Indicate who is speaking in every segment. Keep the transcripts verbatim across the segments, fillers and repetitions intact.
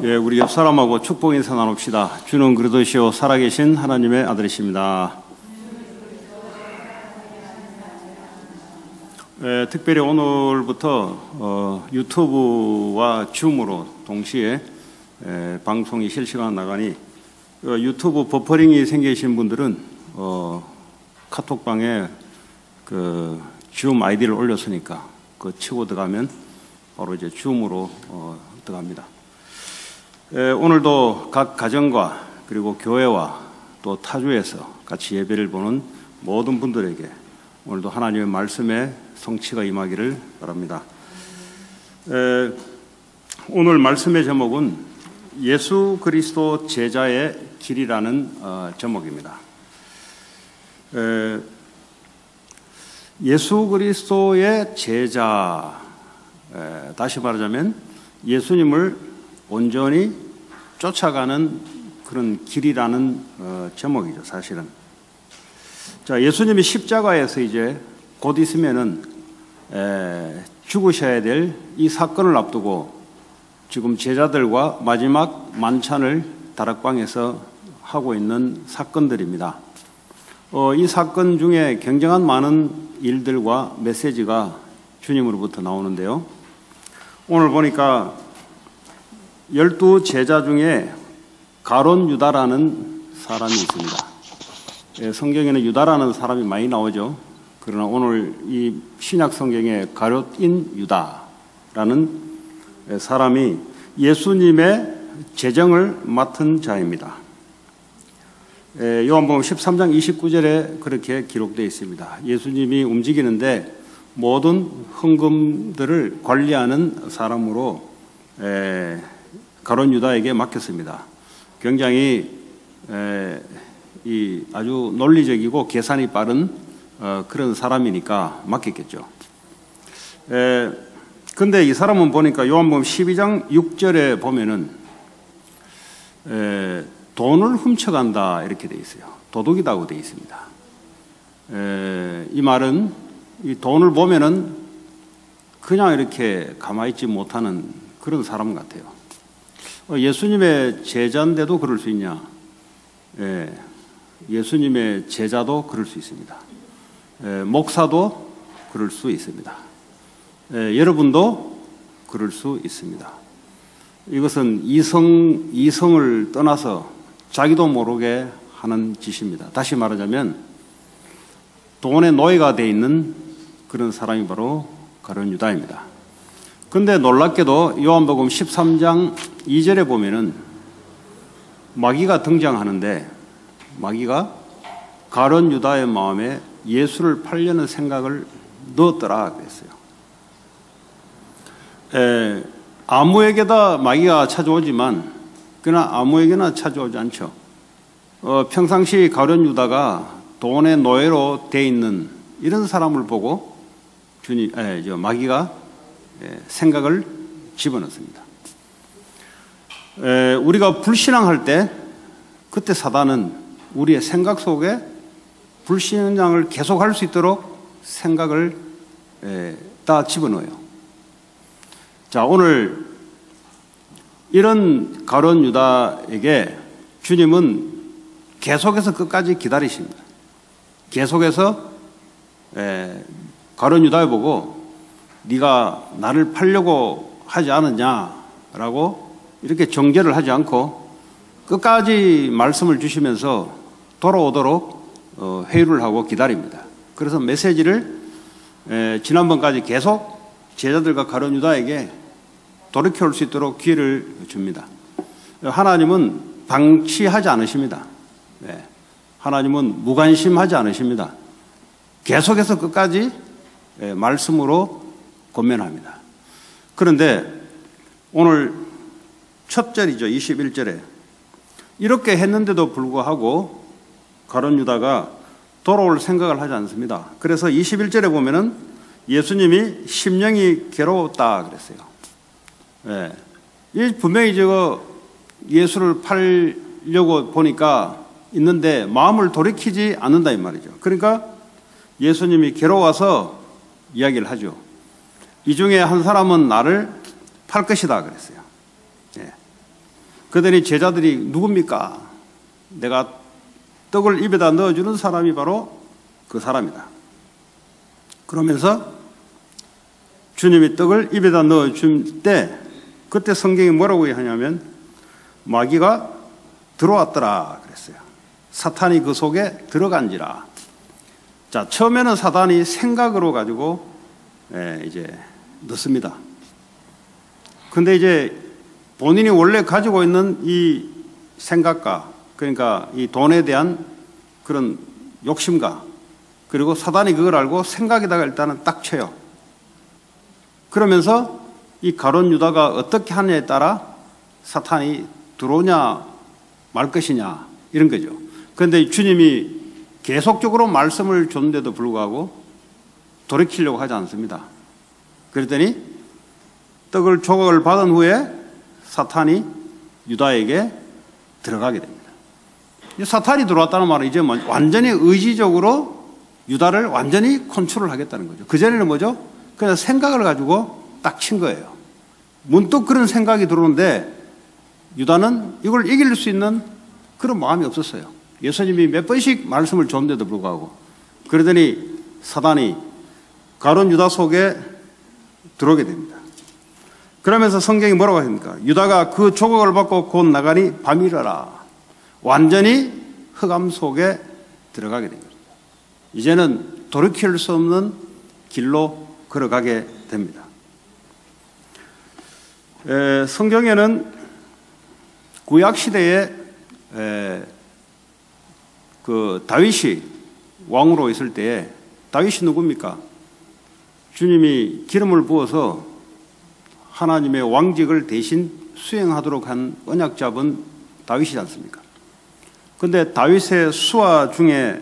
Speaker 1: 예, 우리 옆 사람하고 축복 인사 나눕시다. 주는 그리스도시요 살아계신 하나님의 아들이십니다. 예, 특별히 오늘부터 어, 유튜브와 줌으로 동시에 예, 방송이 실시간 나가니 어, 유튜브 버퍼링이 생기신 분들은 어, 카톡방에 그 줌 아이디를 올렸으니까 그 치고 들어가면 바로 이제 줌으로 어, 들어갑니다. 예, 오늘도 각 가정과 그리고 교회와 또 타주에서 같이 예배를 보는 모든 분들에게 오늘도 하나님의 말씀에 성취가 임하기를 바랍니다. 에, 오늘 말씀의 제목은 예수 그리스도 제자의 길이라는 어, 제목입니다. 에, 예수 그리스도의 제자, 에, 다시 말하자면 예수님을 온전히 쫓아가는 그런 길이라는 어, 제목이죠, 사실은. 자, 예수님이 십자가에서 이제 곧 있으면은 에, 죽으셔야 될 이 사건을 앞두고 지금 제자들과 마지막 만찬을 다락방에서 하고 있는 사건들입니다. 어, 이 사건 중에 굉장한 많은 일들과 메시지가 주님으로부터 나오는데요. 오늘 보니까 열두 제자 중에 가론 유다라는 사람이 있습니다. 예, 성경에는 유다라는 사람이 많이 나오죠. 그러나 오늘 이 신약 성경에 가룟인 유다라는 사람이 예수님의 재정을 맡은 자입니다. 예, 요한복음 십삼 장 이십구 절에 그렇게 기록되어 있습니다. 예수님이 움직이는데 모든 헌금들을 관리하는 사람으로 에, 가룟 유다에게 맡겼습니다. 굉장히 에, 이 아주 논리적이고 계산이 빠른 어, 그런 사람이니까 맡겼겠죠. 에, 근데 이 사람은 보니까 요한복음 십이 장 육 절에 보면은 에, 돈을 훔쳐간다 이렇게 돼 있어요. 도둑이라고 돼 있습니다. 에, 이 말은 이 돈을 보면은 그냥 이렇게 가만히 있지 못하는 그런 사람 같아요. 예수님의 제자인데도 그럴 수 있냐? 예, 예수님의 제자도 그럴 수 있습니다. 예, 목사도 그럴 수 있습니다. 예, 여러분도 그럴 수 있습니다. 이것은 이성, 이성을 떠나서 자기도 모르게 하는 짓입니다. 다시 말하자면 돈의 노예가 되어 있는 그런 사람이 바로 가룟 유다입니다. 근데 놀랍게도 요한복음 십삼 장 이 절에 보면은 마귀가 등장하는데 마귀가 가룟 유다의 마음에 예수를 팔려는 생각을 넣었더라 그랬어요. 에, 아무에게나 마귀가 찾아오지만 그러나 아무에게나 찾아오지 않죠. 어, 평상시 가룟 유다가 돈의 노예로 돼 있는 이런 사람을 보고 주님, 에, 저 마귀가 에, 생각을 집어넣습니다. 에, 우리가 불신앙할 때 그때 사단은 우리의 생각 속에 불신앙을 계속할 수 있도록 생각을 에, 다 집어넣어요. 자, 오늘 이런 가룟 유다에게 주님은 계속해서 끝까지 기다리십니다. 계속해서 에, 가룟 유다를 보고 네가 나를 팔려고 하지 않느냐라고 이렇게 정죄를 하지 않고 끝까지 말씀을 주시면서 돌아오도록 어, 회유를 하고 기다립니다. 그래서 메시지를 에, 지난번까지 계속 제자들과 가룟 유다에게 돌이켜올 수 있도록 기회를 줍니다. 하나님은 방치하지 않으십니다. 네. 하나님은 무관심하지 않으십니다. 계속해서 끝까지 에, 말씀으로 권면합니다. 그런데 오늘 첫 절이죠. 이십일 절에 이렇게 했는데도 불구하고 가룟 유다가 돌아올 생각을 하지 않습니다. 그래서 이십일 절에 보면은 예수님이 심령이 괴로웠다 그랬어요. 예. 이 분명히 저거 예수를 팔려고 보니까 있는데 마음을 돌이키지 않는다 이 말이죠. 그러니까 예수님이 괴로워서 이야기를 하죠. 이 중에 한 사람은 나를 팔 것이다 그랬어요. 예. 그러더니 제자들이 누굽니까? 내가 떡을 입에다 넣어주는 사람이 바로 그 사람이다. 그러면서 주님이 떡을 입에다 넣어줄 때 그때 성경이 뭐라고 하냐면 마귀가 들어왔더라 그랬어요. 사탄이 그 속에 들어간지라. 자, 처음에는 사탄이 생각으로 가지고 예, 이제 넣습니다. 근데 이제 본인이 원래 가지고 있는 이 생각과 그러니까 이 돈에 대한 그런 욕심과 그리고 사단이 그걸 알고 생각에다가 일단은 딱 쳐요. 그러면서 이 가룟 유다가 어떻게 하느냐에 따라 사탄이 들어오냐 말 것이냐 이런 거죠. 그런데 주님이 계속적으로 말씀을 줬는데도 불구하고 돌이키려고 하지 않습니다. 그랬더니 떡을 조각을 받은 후에 사탄이 유다에게 들어가게 됩니다. 사탄이 들어왔다는 말은 이제 완전히 의지적으로 유다를 완전히 컨트롤 하겠다는 거죠. 그전에는 뭐죠? 그냥 생각을 가지고 딱 친 거예요. 문득 그런 생각이 들어오는데 유다는 이걸 이길 수 있는 그런 마음이 없었어요. 예수님이 몇 번씩 말씀을 줬는데도 불구하고. 그러더니 사단이 가룟 유다 속에 들어오게 됩니다. 그러면서 성경이 뭐라고 합니까? 유다가 그 조각을 받고 곧 나가니 밤이라라. 완전히 흑암 속에 들어가게 됩니다. 이제는 돌이킬 수 없는 길로 걸어가게 됩니다. 에, 성경에는 구약시대에 에, 그 다윗이 왕으로 있을 때에 다윗이 누굽니까? 주님이 기름을 부어서 하나님의 왕직을 대신 수행하도록 한 언약 잡은 다윗이지 않습니까? 그런데 다윗의 수하 중에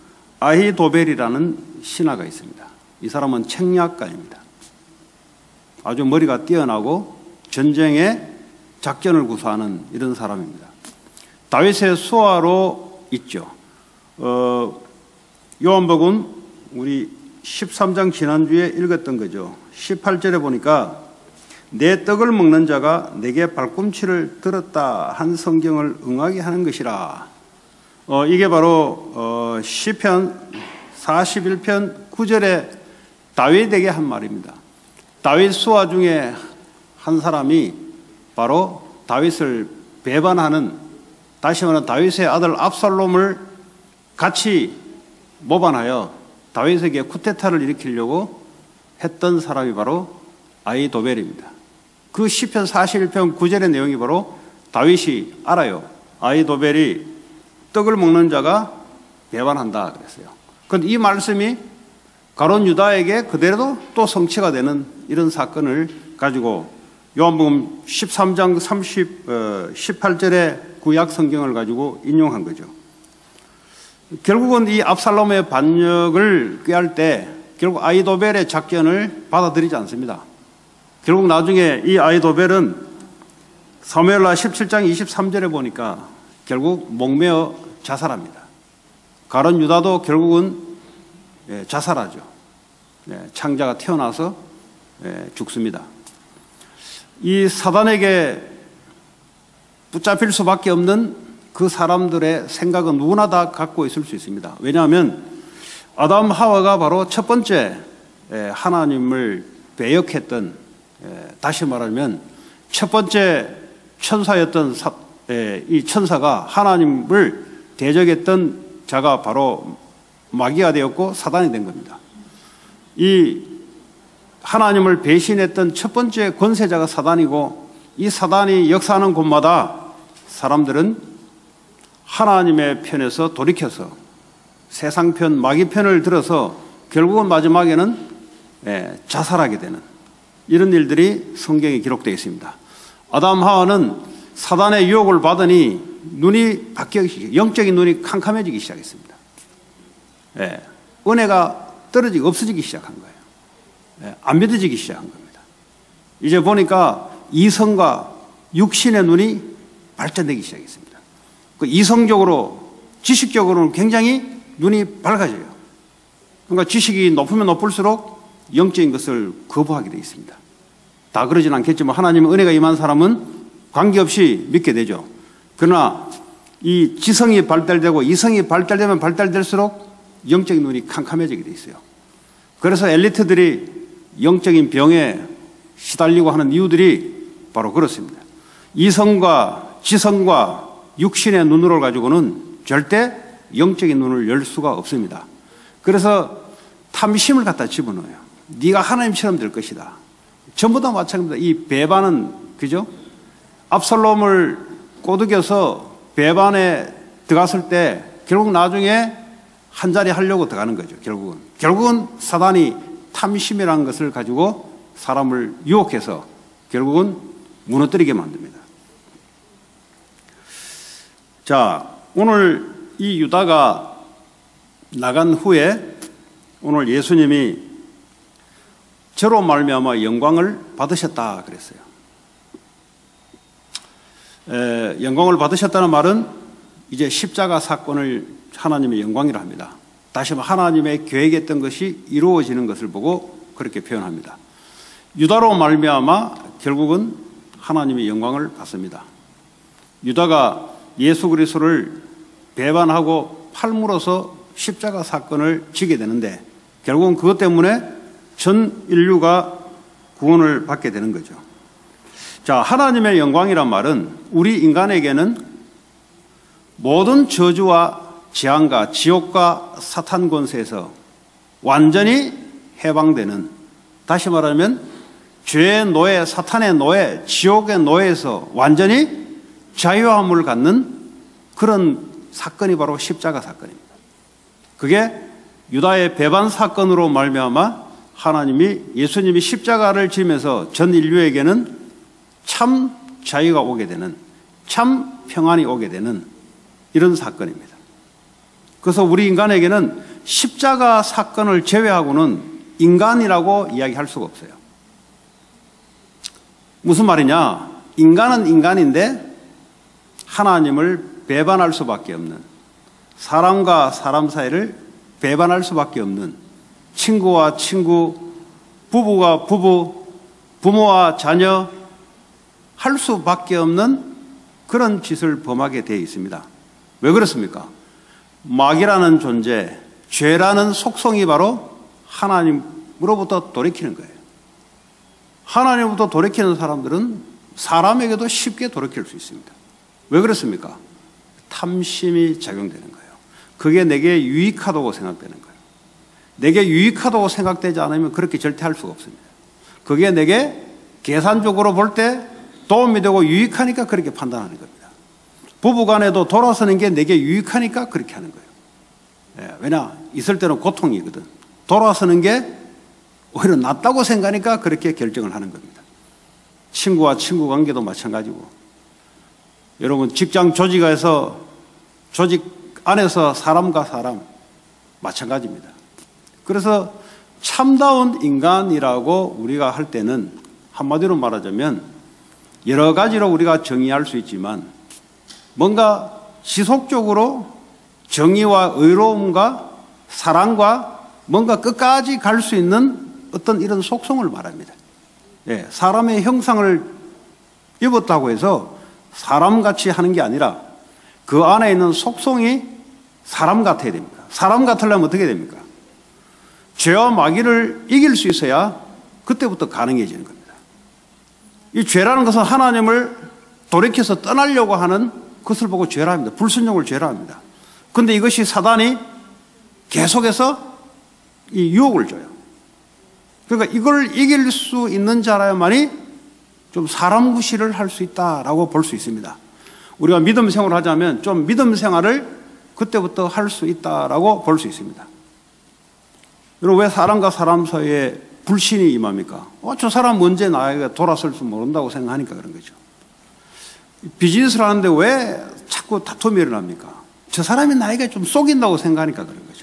Speaker 1: 아히도벨이라는 신하가 있습니다. 이 사람은 책략가입니다. 아주 머리가 뛰어나고 전쟁에 작전을 구사하는 이런 사람입니다. 다윗의 수하로 있죠. 어, 요한복음 우리 십삼 장 지난주에 읽었던 거죠. 십팔 절에 보니까 내 떡을 먹는 자가 내게 발꿈치를 들었다 한 성경을 응하게 하는 것이라. 어, 이게 바로 어, 시편 사십일 편 구 절에 다윗에게 한 말입니다. 다윗 수하 중에 한 사람이 바로 다윗을 배반하는, 다시 말하면 다윗의 아들 압살롬을 같이 모반하여 다윗에게 쿠데타를 일으키려고 했던 사람이 바로 아히도벨입니다. 그 시편 사십일 편 구 절의 내용이 바로 다윗이 알아요. 아히도벨이 떡을 먹는 자가 배반한다 그랬어요. 그런데 이 말씀이 가룟 유다에게 그대로 또 성취가 되는 이런 사건을 가지고 요한복음 십삼 장 삼십, 어, 십팔 절의 구약 성경을 가지고 인용한 거죠. 결국은 이 압살롬의 반역을 꾀할 때 결국 아히도벨의 작전을 받아들이지 않습니다. 결국 나중에 이 아히도벨은 사무엘하 십칠 장 이십삼 절에 보니까 결국 목매어 자살합니다. 가룟 유다도 결국은 자살하죠. 창자가 태어나서 죽습니다. 이 사단에게 붙잡힐 수밖에 없는 그 사람들의 생각은 누구나 다 갖고 있을 수 있습니다. 왜냐하면 아담 하와가 바로 첫 번째 하나님을 배역했던, 다시 말하면 첫 번째 천사였던 이 천사가 하나님을 대적했던 자가 바로 마귀가 되었고 사단이 된 겁니다. 이 하나님을 배신했던 첫 번째 권세자가 사단이고, 이 사단이 역사하는 곳마다 사람들은 하나님의 편에서 돌이켜서 세상 편, 마귀 편을 들어서 결국은 마지막에는 자살하게 되는 이런 일들이 성경에 기록되어 있습니다. 아담 하와는 사단의 유혹을 받으니 눈이 바뀌기, 영적인 눈이 캄캄해지기 시작했습니다. 예, 은혜가 떨어지고 없어지기 시작한 거예요. 예, 안 믿어지기 시작한 겁니다. 이제 보니까 이성과 육신의 눈이 발전되기 시작했습니다. 그 이성적으로, 지식적으로는 굉장히 눈이 밝아져요. 그러니까 지식이 높으면 높을수록 영적인 것을 거부하게 되어 있습니다. 다 그러진 않겠지만 하나님의 은혜가 임한 사람은 관계없이 믿게 되죠. 그러나 이 지성이 발달되고 이성이 발달되면 발달될수록 영적인 눈이 캄캄해지게 돼 있어요. 그래서 엘리트들이 영적인 병에 시달리고 하는 이유들이 바로 그렇습니다. 이성과 지성과 육신의 눈으로 가지고는 절대 영적인 눈을 열 수가 없습니다. 그래서 탐심을 갖다 집어넣어요. 네가 하나님처럼 될 것이다. 전부 다 마찬가지입니다. 이 배반은, 그죠? 압살롬을 꼬드겨서 배반에 들어갔을 때 결국 나중에 한 자리 하려고 들어가는 거죠. 결국은. 결국은 사단이 탐심이라는 것을 가지고 사람을 유혹해서 결국은 무너뜨리게 만듭니다. 자, 오늘 이 유다가 나간 후에 오늘 예수님이 저로 말미암아 영광을 받으셨다 그랬어요. 에, 영광을 받으셨다는 말은 이제 십자가 사건을 하나님의 영광이라 합니다. 다시 한번 하나님의 계획했던 것이 이루어지는 것을 보고 그렇게 표현합니다. 유다로 말미암아 결국은 하나님의 영광을 받습니다. 유다가 예수 그리스도를 배반하고 팔물어서 십자가 사건을 지게 되는데 결국은 그것 때문에 전 인류가 구원을 받게 되는 거죠. 자, 하나님의 영광이란 말은 우리 인간에게는 모든 저주와 재앙과 지옥과 사탄 권세에서 완전히 해방되는, 다시 말하면 죄의 노예, 사탄의 노예, 지옥의 노예에서 완전히 자유함을 갖는 그런 사건이 바로 십자가 사건입니다. 그게 유다의 배반 사건으로 말미암아 하나님이 예수님이 십자가를 지면서 전 인류에게는 참 자유가 오게 되는, 참 평안이 오게 되는 이런 사건입니다. 그래서 우리 인간에게는 십자가 사건을 제외하고는 인간이라고 이야기할 수가 없어요. 무슨 말이냐? 인간은 인간인데 하나님을 배반할 수밖에 없는, 사람과 사람 사이를 배반할 수밖에 없는, 친구와 친구, 부부와 부부, 부모와 자녀 할 수밖에 없는 그런 짓을 범하게 되어 있습니다. 왜 그렇습니까? 마귀라는 존재, 죄라는 속성이 바로 하나님으로부터 돌이키는 거예요. 하나님으로부터 돌이키는 사람들은 사람에게도 쉽게 돌이킬 수 있습니다. 왜 그렇습니까? 탐심이 작용되는 거예요. 그게 내게 유익하다고 생각되는 거예요. 내게 유익하다고 생각되지 않으면 그렇게 절대 할 수가 없습니다. 그게 내게 계산적으로 볼 때 도움이 되고 유익하니까 그렇게 판단하는 겁니다. 부부간에도 돌아서는 게 내게 유익하니까 그렇게 하는 거예요. 예, 왜냐? 있을 때는 고통이거든. 돌아서는 게 오히려 낫다고 생각하니까 그렇게 결정을 하는 겁니다. 친구와 친구 관계도 마찬가지고, 여러분 직장 조직에서 조직 안에서 사람과 사람 마찬가지입니다. 그래서 참다운 인간이라고 우리가 할 때는 한마디로 말하자면 여러 가지로 우리가 정의할 수 있지만 뭔가 지속적으로 정의와 의로움과 사랑과 뭔가 끝까지 갈 수 있는 어떤 이런 속성을 말합니다. 예, 사람의 형상을 입었다고 해서 사람같이 하는 게 아니라 그 안에 있는 속성이 사람 같아야 됩니다. 사람 같으려면 어떻게 됩니까? 죄와 마귀를 이길 수 있어야 그때부터 가능해지는 겁니다. 이 죄라는 것은 하나님을 돌이켜서 떠나려고 하는 것을 보고 죄라 합니다. 불순종을 죄라 합니다. 그런데 이것이 사단이 계속해서 이 유혹을 줘요. 그러니까 이걸 이길 수 있는 자라야만이 좀 사람 구실을 할 수 있다라고 볼 수 있습니다. 우리가 믿음 생활을 하자면 좀 믿음 생활을 그때부터 할 수 있다라고 볼 수 있습니다. 여러분, 왜 사람과 사람 사이에 불신이 임합니까? 어, 저 사람 언제 나에게 돌아설 줄 모른다고 생각하니까 그런 거죠. 비즈니스를 하는데 왜 자꾸 다툼이 일어납니까? 저 사람이 나에게 좀 속인다고 생각하니까 그런 거죠.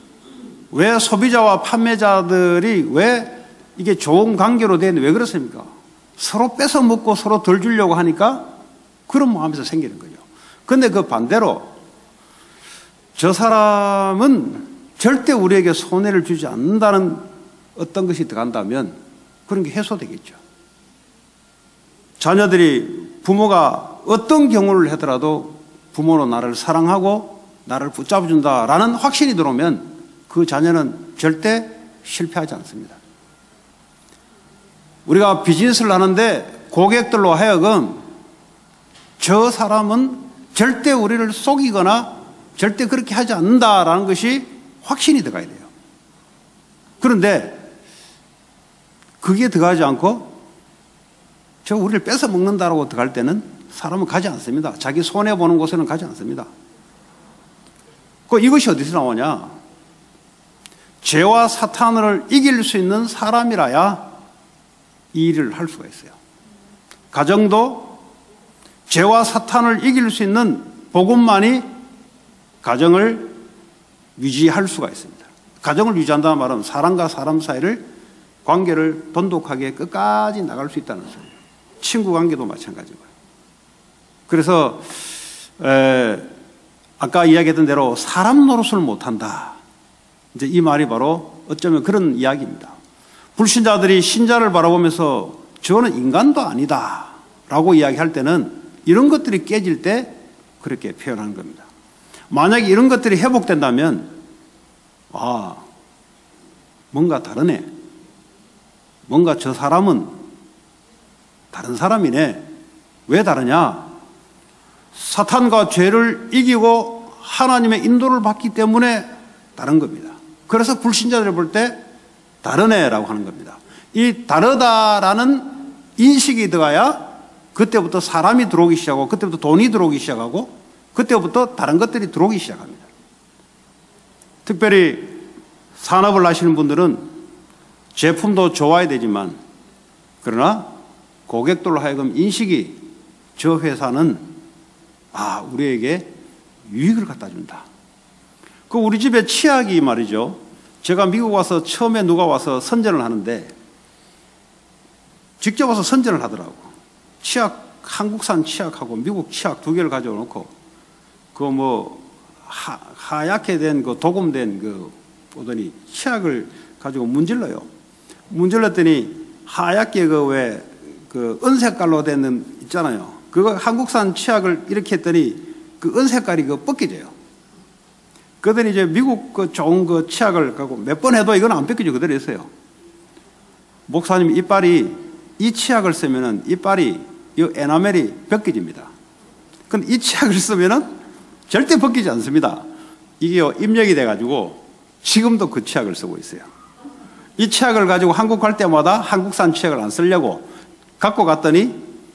Speaker 1: 왜 소비자와 판매자들이 왜 이게 좋은 관계로 되는데 왜 그렇습니까? 서로 뺏어 먹고 서로 덜 주려고 하니까 그런 마음에서 생기는 거죠. 그런데 그 반대로 저 사람은 절대 우리에게 손해를 주지 않는다는 어떤 것이 들어간다면 그런 게 해소되겠죠. 자녀들이 부모가 어떤 경우를 하더라도 부모는 나를 사랑하고 나를 붙잡아준다라는 확신이 들어오면 그 자녀는 절대 실패하지 않습니다. 우리가 비즈니스를 하는데 고객들로 하여금 저 사람은 절대 우리를 속이거나 절대 그렇게 하지 않는다라는 것이 확신이 들어가야 돼요. 그런데 그게 들어가지 않고 저 우리를 뺏어 먹는다라고 들어갈 때는 사람은 가지 않습니다. 자기 손해보는 곳에는 가지 않습니다. 그 이것이 어디서 나오냐? 죄와 사탄을 이길 수 있는 사람이라야 이 일을 할 수가 있어요. 가정도 죄와 사탄을 이길 수 있는 복음만이 가정을 유지할 수가 있습니다. 가정을 유지한다는 말은 사람과 사람 사이를 관계를 돈독하게 끝까지 나갈 수 있다는 소리예요. 친구 관계도 마찬가지고요. 그래서 에, 아까 이야기했던 대로 사람 노릇을 못한다. 이제 이 말이 바로 어쩌면 그런 이야기입니다. 불신자들이 신자를 바라보면서 저는 인간도 아니다 라고 이야기할 때는 이런 것들이 깨질 때 그렇게 표현하는 겁니다. 만약에 이런 것들이 회복된다면 아, 뭔가 다르네. 뭔가 저 사람은 다른 사람이네. 왜 다르냐? 사탄과 죄를 이기고 하나님의 인도를 받기 때문에 다른 겁니다. 그래서 불신자들을 볼 때 다르네라고 하는 겁니다. 이 다르다라는 인식이 들어가야 그때부터 사람이 들어오기 시작하고 그때부터 돈이 들어오기 시작하고 그때부터 다른 것들이 들어오기 시작합니다. 특별히 산업을 하시는 분들은 제품도 좋아야 되지만 그러나 고객들로 하여금 인식이 저 회사는 아 우리에게 유익을 갖다 준다. 그 우리 집에 치약이 말이죠. 제가 미국 와서 처음에 누가 와서 선전을 하는데 직접 와서 선전을 하더라고. 치약 한국산 치약하고 미국 치약 두 개를 가져와 놓고 그 뭐 하얗게 된 그 도금된 그 보더니 치약을 가지고 문질러요. 문질렀더니 하얗게 그 왜 그 은색깔로 된 있잖아요. 그거 한국산 치약을 이렇게 했더니 그 은색깔이 그 벗겨져요. 그러더니 이제 미국 그 좋은 그 치약을 갖고 몇 번 해도 이건 안 벗겨지고 그대로 있어요. 목사님 이빨이 이 치약을 쓰면은 이빨이 이 에나멜이 벗겨집니다. 근데 이 치약을 쓰면은 절대 벗기지 않습니다. 이게 입력이 돼가지고 지금도 그 치약을 쓰고 있어요. 이 치약을 가지고 한국 갈 때마다 한국산 치약을 안 쓰려고 갖고 갔더니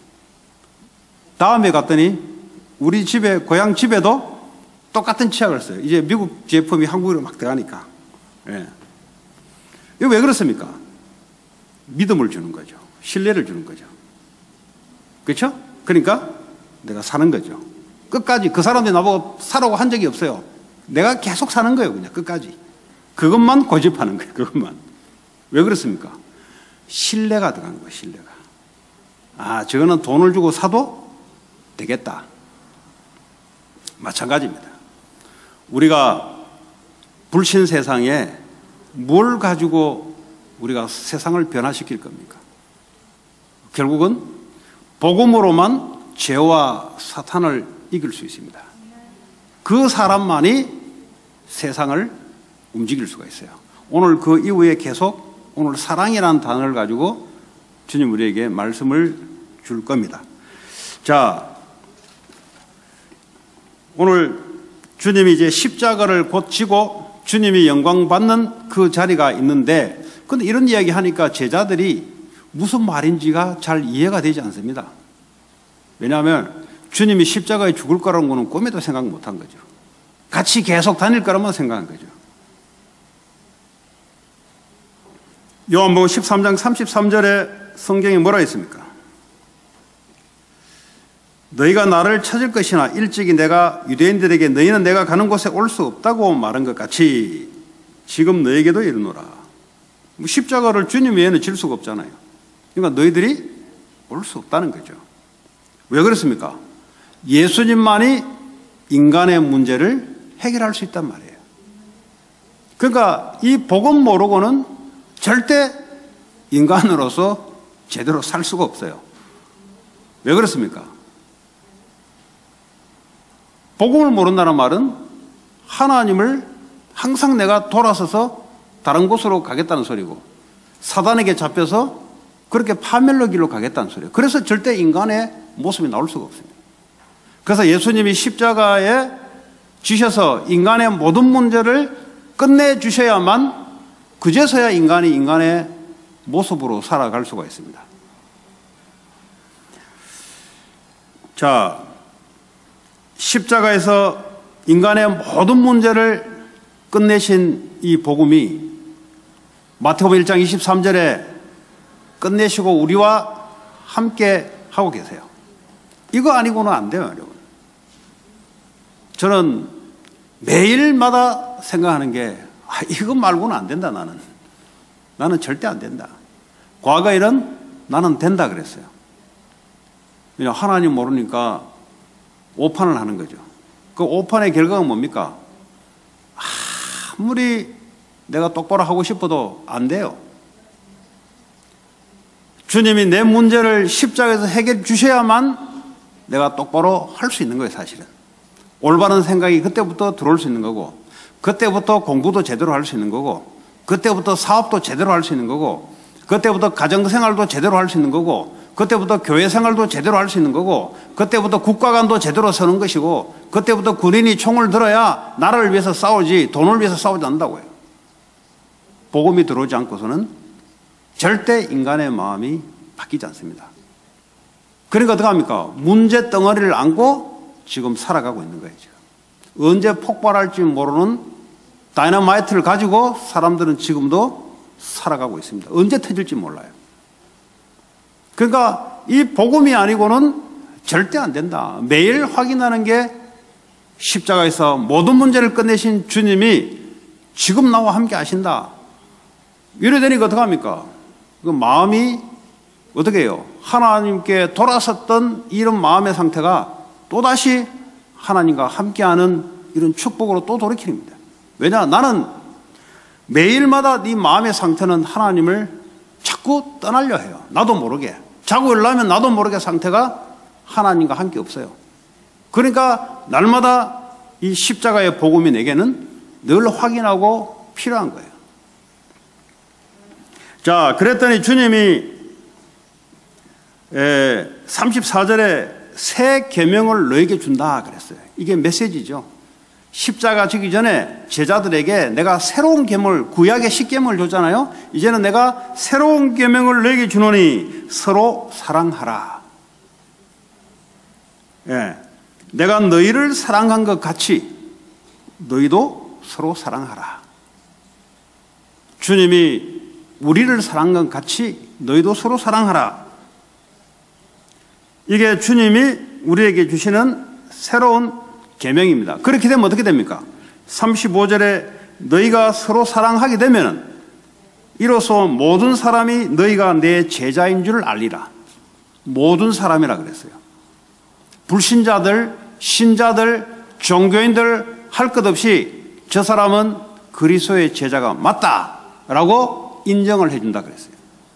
Speaker 1: 다음에 갔더니 우리 집에 고향 집에도 똑같은 치약을 써요. 이제 미국 제품이 한국으로 막 들어가니까. 예. 이거 왜 그렇습니까? 믿음을 주는 거죠. 신뢰를 주는 거죠. 그렇죠? 그러니까 내가 사는 거죠. 끝까지 그 사람들이 나보고 사라고 한 적이 없어요. 내가 계속 사는 거예요. 그냥 끝까지. 그것만 고집하는 거예요. 그것만. 왜 그렇습니까? 신뢰가 들어간 거예요. 신뢰가. 아, 저거는 돈을 주고 사도 되겠다. 마찬가지입니다. 우리가 불신 세상에 뭘 가지고 우리가 세상을 변화시킬 겁니까? 결국은 복음으로만 죄와 사탄을 이길 수 있습니다. 그 사람만이 세상을 움직일 수가 있어요. 오늘 그 이후에 계속 오늘 사랑이라는 단어를 가지고 주님 우리에게 말씀을 줄 겁니다. 자, 오늘 주님이 이제 십자가를 곧 지고 주님이 영광 받는 그 자리가 있는데, 근데 이런 이야기 하니까 제자들이 무슨 말인지가 잘 이해가 되지 않습니다. 왜냐하면 주님이 십자가에 죽을 거라는 거는 꿈에도 생각 못 한 거죠. 같이 계속 다닐 거라만 생각한 거죠. 요한복음 십삼 장 삼십삼 절에 성경에 뭐라 했습니까? 너희가 나를 찾을 것이나 일찍이 내가 유대인들에게 너희는 내가 가는 곳에 올 수 없다고 말한 것 같이 지금 너희에게도 이르노라. 십자가를 주님 외에는 질 수가 없잖아요. 그러니까 너희들이 올 수 없다는 거죠. 왜 그렇습니까? 예수님만이 인간의 문제를 해결할 수 있단 말이에요. 그러니까 이 복음 모르고는 절대 인간으로서 제대로 살 수가 없어요. 왜 그렇습니까? 복음을 모른다는 말은 하나님을 항상 내가 돌아서서 다른 곳으로 가겠다는 소리고, 사단에게 잡혀서 그렇게 파멸의 길로 가겠다는 소리예요. 그래서 절대 인간의 모습이 나올 수가 없습니다. 그래서 예수님이 십자가에 지셔서 인간의 모든 문제를 끝내주셔야만, 그제서야 인간이 인간의 모습으로 살아갈 수가 있습니다. 자, 십자가에서 인간의 모든 문제를 끝내신 이 복음이 마태복음 일 장 이십삼 절에 끝내시고 우리와 함께 하고 계세요. 이거 아니고는 안 돼요, 여러분. 저는 매일마다 생각하는 게, 아, 이거 말고는 안 된다, 나는. 나는 절대 안 된다. 과거에는 나는 된다 그랬어요. 그냥 하나님 모르니까 오판을 하는 거죠. 그 오판의 결과가 뭡니까? 아무리 내가 똑바로 하고 싶어도 안 돼요. 주님이 내 문제를 십자가에서 해결해 주셔야만 내가 똑바로 할 수 있는 거예요, 사실은. 올바른 생각이 그때부터 들어올 수 있는 거고, 그때부터 공부도 제대로 할 수 있는 거고, 그때부터 사업도 제대로 할 수 있는 거고, 그때부터 가정생활도 제대로 할 수 있는 거고, 그때부터 교회생활도 제대로 할 수 있는 거고, 그때부터 국가관도 제대로 서는 것이고, 그때부터 군인이 총을 들어야 나라를 위해서 싸우지 돈을 위해서 싸우지 않는다고요. 복음이 들어오지 않고서는 절대 인간의 마음이 바뀌지 않습니다. 그러니까 어떻게 합니까? 문제 덩어리를 안고 지금 살아가고 있는 거예요. 지금. 언제 폭발할지 모르는 다이너마이트를 가지고 사람들은 지금도 살아가고 있습니다. 언제 터질지 몰라요. 그러니까 이 복음이 아니고는 절대 안 된다. 매일 확인하는 게 십자가에서 모든 문제를 끝내신 주님이 지금 나와 함께 하신다. 이래 되니까 어떻게 합니까? 그 마음이 어떻게 해요? 하나님께 돌아섰던 이런 마음의 상태가 또다시 하나님과 함께하는 이런 축복으로 또 돌이킵니다. 왜냐? 나는 매일마다 네 마음의 상태는 하나님을 자꾸 떠나려 해요. 나도 모르게. 자고 일어나면 나도 모르게 상태가 하나님과 함께 없어요. 그러니까 날마다 이 십자가의 복음이 내게는 늘 확인하고 필요한 거예요. 자, 그랬더니 주님이 삼십사 절에 새 계명을 너에게 준다 그랬어요. 이게 메시지죠. 십자가 지기 전에 제자들에게 내가 새로운 계명을, 구약의 십계명을 줬잖아요. 이제는 내가 새로운 계명을 너에게 주노니 서로 사랑하라. 예, 내가 너희를 사랑한 것 같이 너희도 서로 사랑하라. 주님이 우리를 사랑한 것 같이 너희도 서로 사랑하라. 이게 주님이 우리에게 주시는 새로운 계명입니다. 그렇게 되면 어떻게 됩니까? 삼십오 절에 너희가 서로 사랑하게 되면 이로써 모든 사람이 너희가 내 제자인 줄 알리라. 모든 사람이라 그랬어요. 불신자들, 신자들, 종교인들 할 것 없이 저 사람은 그리스도의 제자가 맞다라고 인정을 해준다 그랬어요.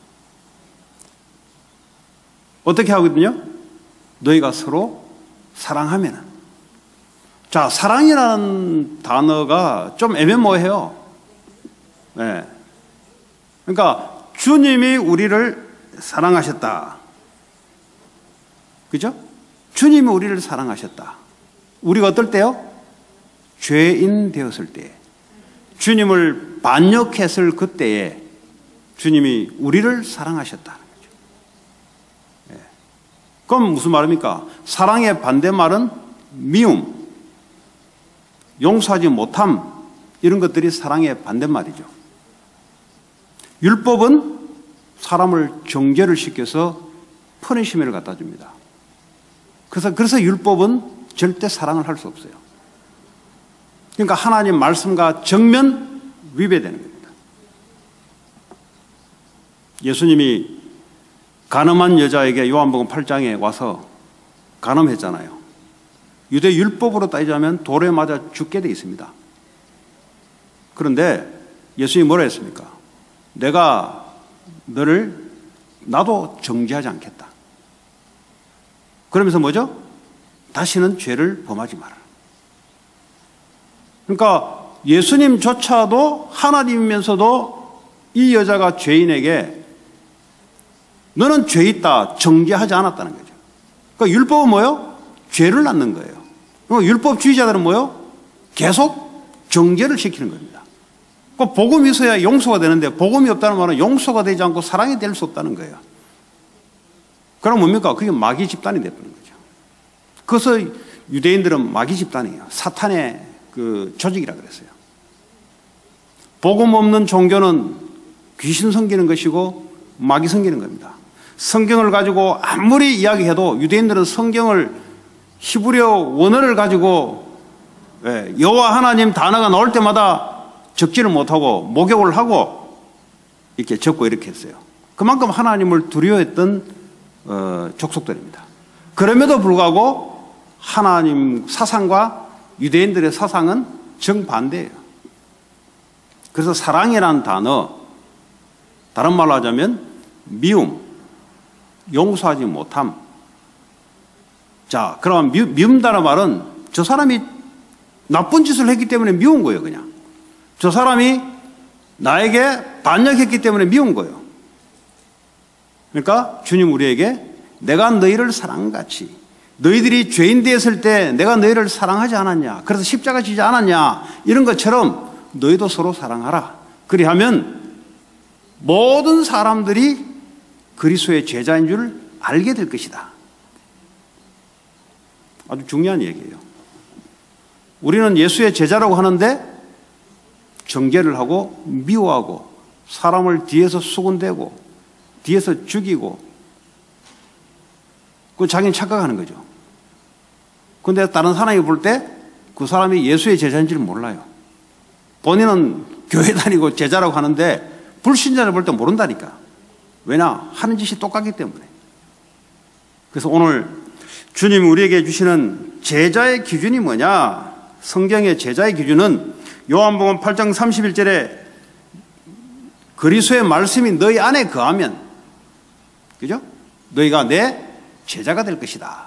Speaker 1: 어떻게 하거든요? 너희가 서로 사랑하면은. 자, 사랑이라는 단어가 좀 애매모호해요. 네. 그러니까 주님이 우리를 사랑하셨다. 그죠? 주님이 우리를 사랑하셨다. 우리가 어떨 때요? 죄인 되었을 때, 주님을 반역했을 그때에 주님이 우리를 사랑하셨다는 거죠. 네. 그럼 무슨 말입니까? 사랑의 반대말은 미움, 용서하지 못함, 이런 것들이 사랑의 반대말이죠. 율법은 사람을 정죄를 시켜서 퍼니시면을 갖다 줍니다. 그래서, 그래서 율법은 절대 사랑을 할 수 없어요. 그러니까 하나님 말씀과 정면 위배되는 겁니다. 예수님이 간음한 여자에게 요한복음 팔 장에 와서 간음했잖아요. 유대 율법으로 따지자면 돌에 맞아 죽게 돼 있습니다. 그런데 예수님이 뭐라 했습니까? 내가 너를 나도 정죄하지 않겠다. 그러면서 뭐죠? 다시는 죄를 범하지 마라. 그러니까 예수님조차도 하나님이면서도 이 여자가 죄인에게 너는 죄 있다 정죄하지 않았다는 거죠. 그러니까 율법은 뭐예요? 죄를 낳는 거예요. 그리고 율법주의자들은 뭐예요? 계속 정죄를 시키는 겁니다. 그 복음이 있어야 용서가 되는데 복음이 없다는 말은 용서가 되지 않고 사랑이 될 수 없다는 거예요. 그럼 뭡니까? 그게 마귀 집단이 되는 거죠. 그래서 유대인들은 마귀 집단이에요. 사탄의 그 조직이라 그랬어요. 복음 없는 종교는 귀신 섬기는 것이고 마귀 섬기는 겁니다. 성경을 가지고 아무리 이야기해도 유대인들은 성경을 히브리어 원어를 가지고 여호와 하나님 단어가 나올 때마다 적지를 못하고 목욕을 하고 이렇게 적고 이렇게 했어요. 그만큼 하나님을 두려워했던 어, 족속들입니다. 그럼에도 불구하고 하나님 사상과 유대인들의 사상은 정반대예요. 그래서 사랑이라는 단어, 다른 말로 하자면 미움, 용서하지 못함. 자, 그럼 미, 미움다는 말은 저 사람이 나쁜 짓을 했기 때문에 미운 거예요, 그냥. 저 사람이 나에게 반역했기 때문에 미운 거예요. 그러니까 주님 우리에게 내가 너희를 사랑같이 너희들이 죄인 되었을 때 내가 너희를 사랑하지 않았냐, 그래서 십자가 지지 않았냐, 이런 것처럼 너희도 서로 사랑하라. 그리하면 모든 사람들이 그리스도의 제자인 줄 알게 될 것이다. 아주 중요한 얘기예요. 우리는 예수의 제자라고 하는데 정죄를 하고 미워하고 사람을 뒤에서 수군대고 뒤에서 죽이고 그 자기는 착각하는 거죠. 그런데 다른 사람이 볼 때 그 사람이 예수의 제자인 줄 몰라요. 본인은 교회 다니고 제자라고 하는데 불신자를 볼 때 모른다니까. 왜냐? 하는 짓이 똑같기 때문에. 그래서 오늘 주님이 우리에게 주시는 제자의 기준이 뭐냐? 성경의 제자의 기준은 요한복음 팔 장 삼십일 절에 그리스도의 말씀이 너희 안에 거하면, 그죠? 너희가 내 제자가 될 것이다.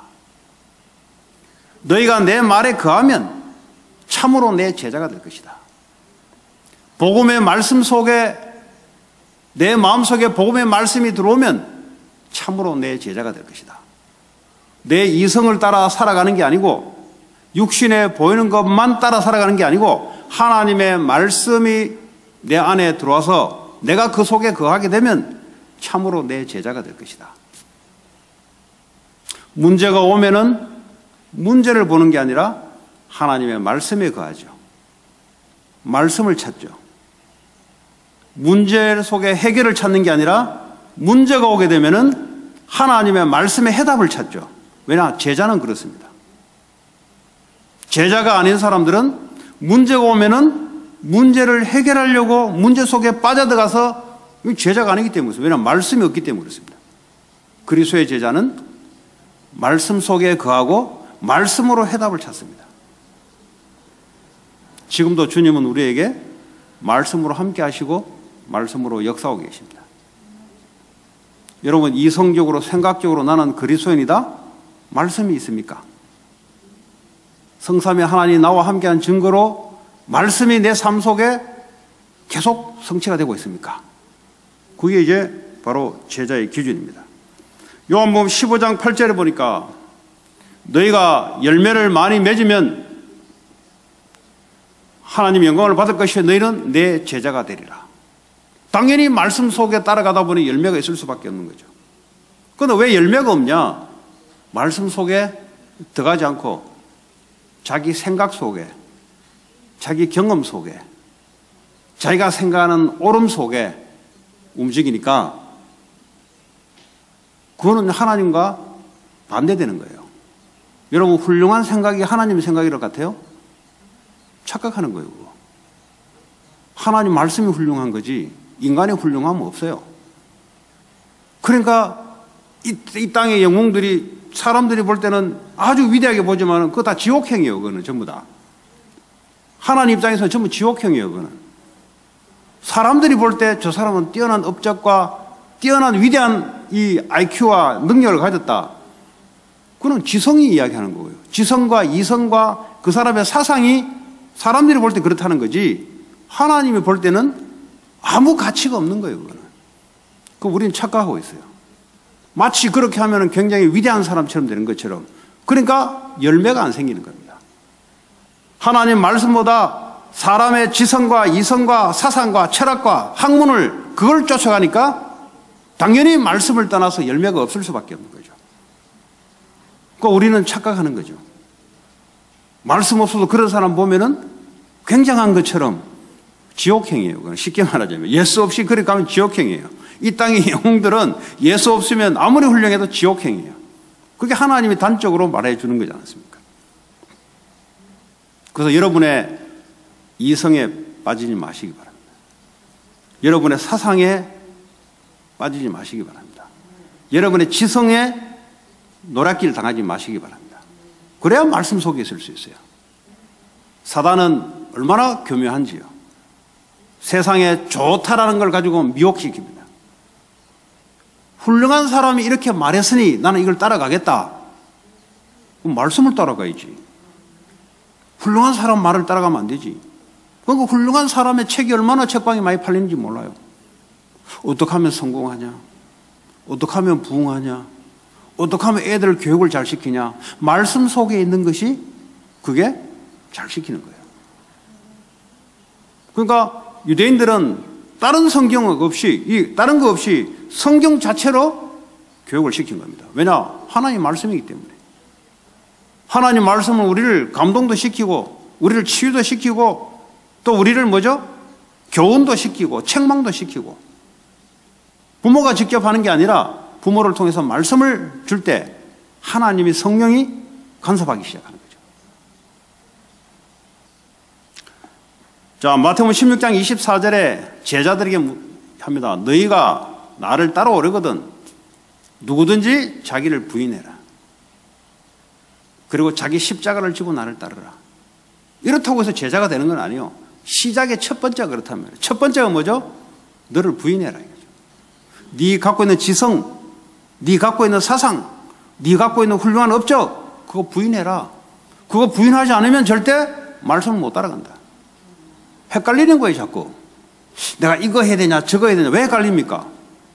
Speaker 1: 너희가 내 말에 거하면 참으로 내 제자가 될 것이다. 복음의 말씀 속에, 내 마음속에 복음의 말씀이 들어오면 참으로 내 제자가 될 것이다. 내 이성을 따라 살아가는 게 아니고 육신에 보이는 것만 따라 살아가는 게 아니고 하나님의 말씀이 내 안에 들어와서 내가 그 속에 거하게 되면 참으로 내 제자가 될 것이다. 문제가 오면은 문제를 보는 게 아니라 하나님의 말씀에 거하죠. 말씀을 찾죠. 문제 속에 해결을 찾는 게 아니라 문제가 오게 되면은 하나님의 말씀의 해답을 찾죠. 왜냐? 제자는 그렇습니다. 제자가 아닌 사람들은 문제가 오면은 문제를 해결하려고 문제 속에 빠져들어가서 제자가 아니기 때문에, 왜냐하면 말씀이 없기 때문에 그렇습니다. 그리스도의 제자는 말씀 속에 거하고 말씀으로 해답을 찾습니다. 지금도 주님은 우리에게 말씀으로 함께 하시고 말씀으로 역사하고 계십니다. 여러분, 이성적으로 생각적으로 나는 그리스도인이다? 말씀이 있습니까? 성삼위 하나님 나와 함께한 증거로 말씀이 내 삶 속에 계속 성취가 되고 있습니까? 그게 이제 바로 제자의 기준입니다. 요한복음 십오 장 팔 절에 보니까 너희가 열매를 많이 맺으면 하나님 영광을 받을 것이요 너희는 내 제자가 되리라. 당연히 말씀 속에 따라가다 보니 열매가 있을 수밖에 없는 거죠. 그런데 왜 열매가 없냐? 말씀 속에 들어가지 않고 자기 생각 속에, 자기 경험 속에, 자기가 생각하는 옳음 속에 움직이니까 그거는 하나님과 반대되는 거예요. 여러분, 훌륭한 생각이 하나님의 생각일 것 같아요? 착각하는 거예요. 그거. 하나님 말씀이 훌륭한 거지 인간의 훌륭함은 없어요. 그러니까 이, 이 땅의 영웅들이 사람들이 볼 때는 아주 위대하게 보지만 그거 다 지옥행이에요. 그거는 전부 다. 하나님 입장에서는 전부 지옥행이에요. 그거는. 사람들이 볼 때 저 사람은 뛰어난 업적과 뛰어난 위대한 이 아이큐와 능력을 가졌다. 그건 지성이 이야기하는 거예요. 지성과 이성과 그 사람의 사상이 사람들이 볼 때 그렇다는 거지 하나님이 볼 때는 아무 가치가 없는 거예요. 그거는. 그 우리는 착각하고 있어요. 마치 그렇게 하면 굉장히 위대한 사람처럼 되는 것처럼. 그러니까 열매가 안 생기는 겁니다. 하나님 말씀보다 사람의 지성과 이성과 사상과 철학과 학문을 그걸 쫓아가니까 당연히 말씀을 떠나서 열매가 없을 수밖에 없는 거죠. 그러니까 우리는 착각하는 거죠. 말씀 없어도 그런 사람 보면은 굉장한 것처럼 지옥행이에요. 쉽게 말하자면 예수 없이 그렇게 가면 지옥행이에요. 이 땅의 영웅들은 예수 없으면 아무리 훌륭해도 지옥행이에요. 그게 하나님이 단적으로 말해주는 거지 않습니까? 그래서 여러분의 이성에 빠지지 마시기 바랍니다. 여러분의 사상에 빠지지 마시기 바랍니다. 여러분의 지성에 노략길 당하지 마시기 바랍니다. 그래야 말씀 속에 있을 수 있어요. 사단은 얼마나 교묘한지요. 세상에 좋다라는 걸 가지고 미혹시킵니다. 훌륭한 사람이 이렇게 말했으니 나는 이걸 따라가겠다. 그럼 말씀을 따라가야지. 훌륭한 사람 말을 따라가면 안 되지. 그러니까 훌륭한 사람의 책이 얼마나 책방에 많이 팔리는지 몰라요. 어떻게 하면 성공하냐? 어떻게 하면 부흥하냐? 어떻게 하면 애들 교육을 잘 시키냐? 말씀 속에 있는 것이 그게 잘 시키는 거예요. 그러니까 유대인들은 다른 성경 없이, 이 다른 거 없이 성경 자체로 교육을 시킨 겁니다. 왜냐? 하나님 말씀이기 때문에. 하나님 말씀은 우리를 감동도 시키고, 우리를 치유도 시키고, 또 우리를 뭐죠? 교훈도 시키고, 책망도 시키고. 부모가 직접 하는 게 아니라 부모를 통해서 말씀을 줄 때 하나님이 성령이 간섭하기 시작하는 거죠. 자, 마태복음 십육 장 이십사 절에 제자들에게 합니다. 너희가 나를 따라오려거든 누구든지 자기를 부인해라. 그리고 자기 십자가를 지고 나를 따르라. 이렇다고 해서 제자가 되는 건 아니에요. 시작의 첫 번째가 그렇다면 첫 번째가 뭐죠? 너를 부인해라 이거죠. 네 갖고 있는 지성, 네 갖고 있는 사상, 네 갖고 있는 훌륭한 업적 그거 부인해라. 그거 부인하지 않으면 절대 말씀을 못 따라간다. 헷갈리는 거예요 자꾸. 내가 이거 해야 되냐 저거 해야 되냐. 왜 헷갈립니까?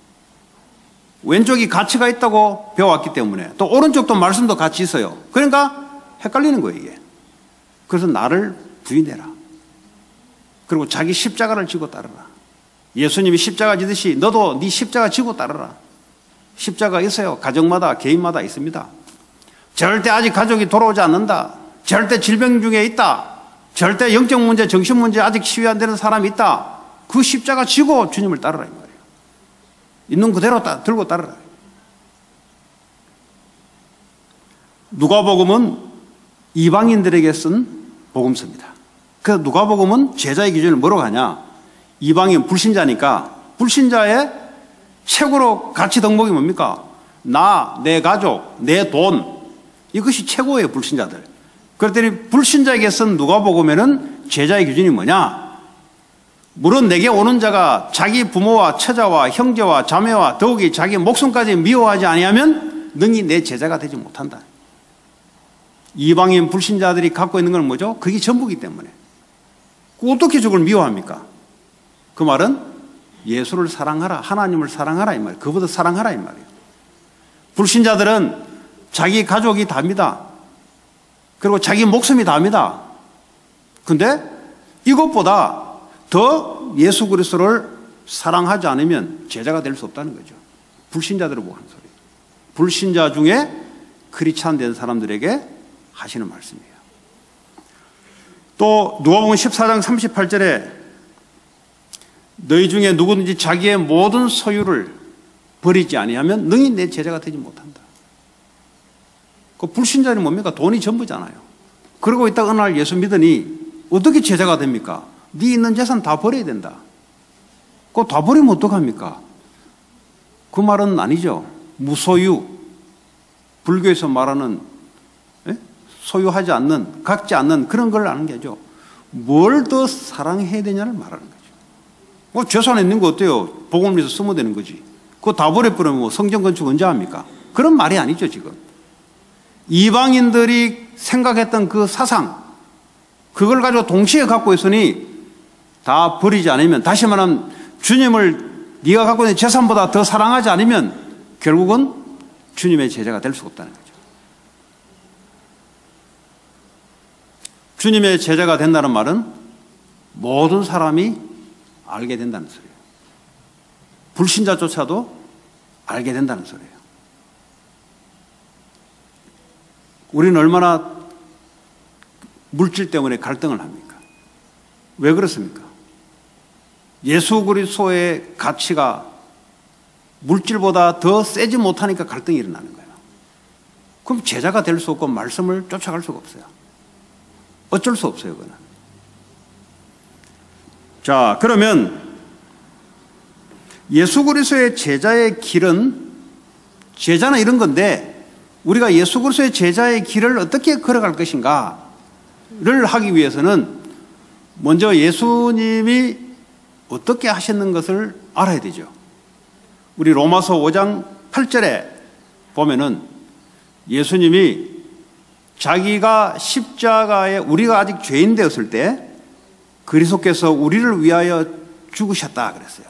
Speaker 1: 왼쪽이 가치가 있다고 배워왔기 때문에 또 오른쪽도 말씀도 같이 있어요. 그러니까 헷갈리는 거예요 이게. 그래서 나를 부인해라. 그리고 자기 십자가를 지고 따르라. 예수님이 십자가 지듯이 너도 네 십자가 지고 따르라. 십자가 있어요. 가정마다 개인마다 있습니다. 절대 아직 가족이 돌아오지 않는다. 절대 질병 중에 있다. 절대 영적 문제, 정신 문제 아직 치유 안 되는 사람이 있다. 그 십자가 지고 주님을 따르라 이 말이에요. 있는 그대로 따, 들고 따르라. 누가복음은 이방인들에게 쓴 복음서입니다. 그래서 누가복음은 제자의 기준을 뭐로 가냐? 이방인 불신자니까 불신자의 최고로 가치 덕목이 뭡니까? 나, 내 가족, 내 돈 이것이 최고예요 불신자들. 그랬더니 불신자에게 쓴 누가복음에는 제자의 기준이 뭐냐? 물론 내게 오는 자가 자기 부모와 처자와 형제와 자매와 더욱이 자기 목숨까지 미워하지 아니하면 능히 내 제자가 되지 못한다. 이방인 불신자들이 갖고 있는 건 뭐죠? 그게 전부기 때문에. 어떻게 저걸 미워합니까? 그 말은 예수를 사랑하라, 하나님을 사랑하라 이 말이에요. 그보다 사랑하라 이 말이에요. 불신자들은 자기 가족이 답니다. 그리고 자기 목숨이 답니다. 근데 이것보다 더 예수 그리스도를 사랑하지 않으면 제자가 될 수 없다는 거죠. 불신자들을 보고 하는 소리예요. 불신자 중에 크리스찬 된 사람들에게 하시는 말씀이에요. 또 누가복음 십사 장 삼십팔 절에 너희 중에 누구든지 자기의 모든 소유를 버리지 아니하면 능히 내 제자가 되지 못한다. 그 불신자는 뭡니까? 돈이 전부잖아요. 그러고 있다가 어느 날 예수 믿으니 어떻게 제자가 됩니까? 네 있는 재산 다 버려야 된다. 그거 다 버리면 어떡합니까? 그 말은 아니죠. 무소유. 불교에서 말하는 에? 소유하지 않는, 갖지 않는 그런 걸 아는 게죠. 뭘 더 사랑해야 되냐를 말하는 거죠. 뭐 재산에 있는 거 어때요? 복음을 위해서 쓰면 되는 거지. 그거 다 버려버리면 뭐 성전 건축 언제 합니까? 그런 말이 아니죠 지금. 이방인들이 생각했던 그 사상, 그걸 가지고 동시에 갖고 있으니 다 버리지 않으면, 다시 말하면 주님을 네가 갖고 있는 재산보다 더 사랑하지 않으면 결국은 주님의 제자가 될 수가 없다는 거죠. 주님의 제자가 된다는 말은 모든 사람이 알게 된다는 소리예요. 불신자조차도 알게 된다는 소리예요. 우리는 얼마나 물질 때문에 갈등을 합니까? 왜 그렇습니까? 예수 그리스도의 가치가 물질보다 더 세지 못하니까 갈등이 일어나는 거예요. 그럼 제자가 될 수 없고 말씀을 쫓아갈 수가 없어요. 어쩔 수 없어요, 그거는. 자, 그러면 예수 그리스도의 제자의 길은, 제자는 이런 건데 우리가 예수 그리스도의 제자의 길을 어떻게 걸어갈 것인가를 하기 위해서는 먼저 예수님이 어떻게 하셨는 것을 알아야 되죠. 우리 로마서 오 장 팔 절에 보면은 예수님이 자기가 십자가에, 우리가 아직 죄인 되었을 때 그리스도께서 우리를 위하여 죽으셨다 그랬어요.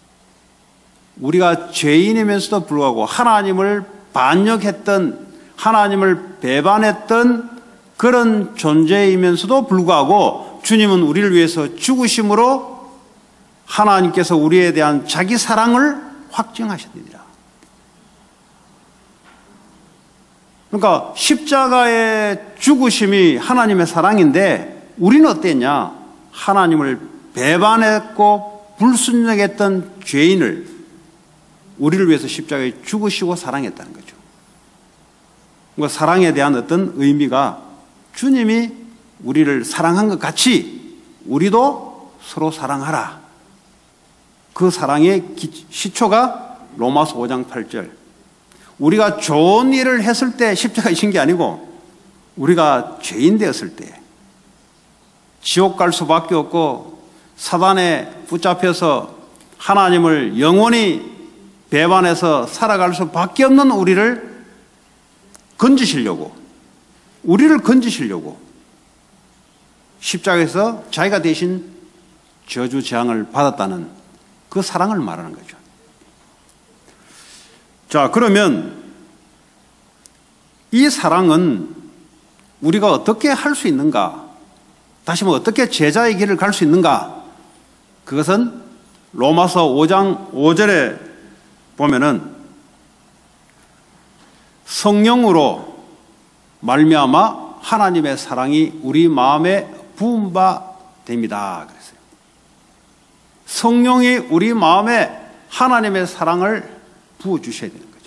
Speaker 1: 우리가 죄인이면서도 불구하고 하나님을 반역했던, 하나님을 배반했던 그런 존재이면서도 불구하고 주님은 우리를 위해서 죽으심으로 하나님께서 우리에 대한 자기 사랑을 확증하셨느니라. 그러니까 십자가의 죽으심이 하나님의 사랑인데 우리는 어땠냐? 하나님을 배반했고 불순종했던 죄인을 우리를 위해서 십자가에 죽으시고 사랑했다는 거죠. 그러니까 사랑에 대한 어떤 의미가 주님이 우리를 사랑한 것 같이 우리도 서로 사랑하라. 그 사랑의 시초가 로마서 오 장 팔 절. 우리가 좋은 일을 했을 때 십자가에 진 게 아니고 우리가 죄인 되었을 때, 지옥 갈 수밖에 없고 사단에 붙잡혀서 하나님을 영원히 배반해서 살아갈 수밖에 없는 우리를 건지시려고, 우리를 건지시려고 십자가에서 자기가 대신 저주 재앙을 받았다는 그 사랑을 말하는 거죠. 자, 그러면 이 사랑은 우리가 어떻게 할 수 있는가? 다시 말해 어떻게 제자의 길을 갈 수 있는가? 그것은 로마서 오 장 오 절에 보면은 성령으로 말미암아 하나님의 사랑이 우리 마음에 부은 바 됩니다. 그랬어요. 성령이 우리 마음에 하나님의 사랑을 부어주셔야 되는 거죠.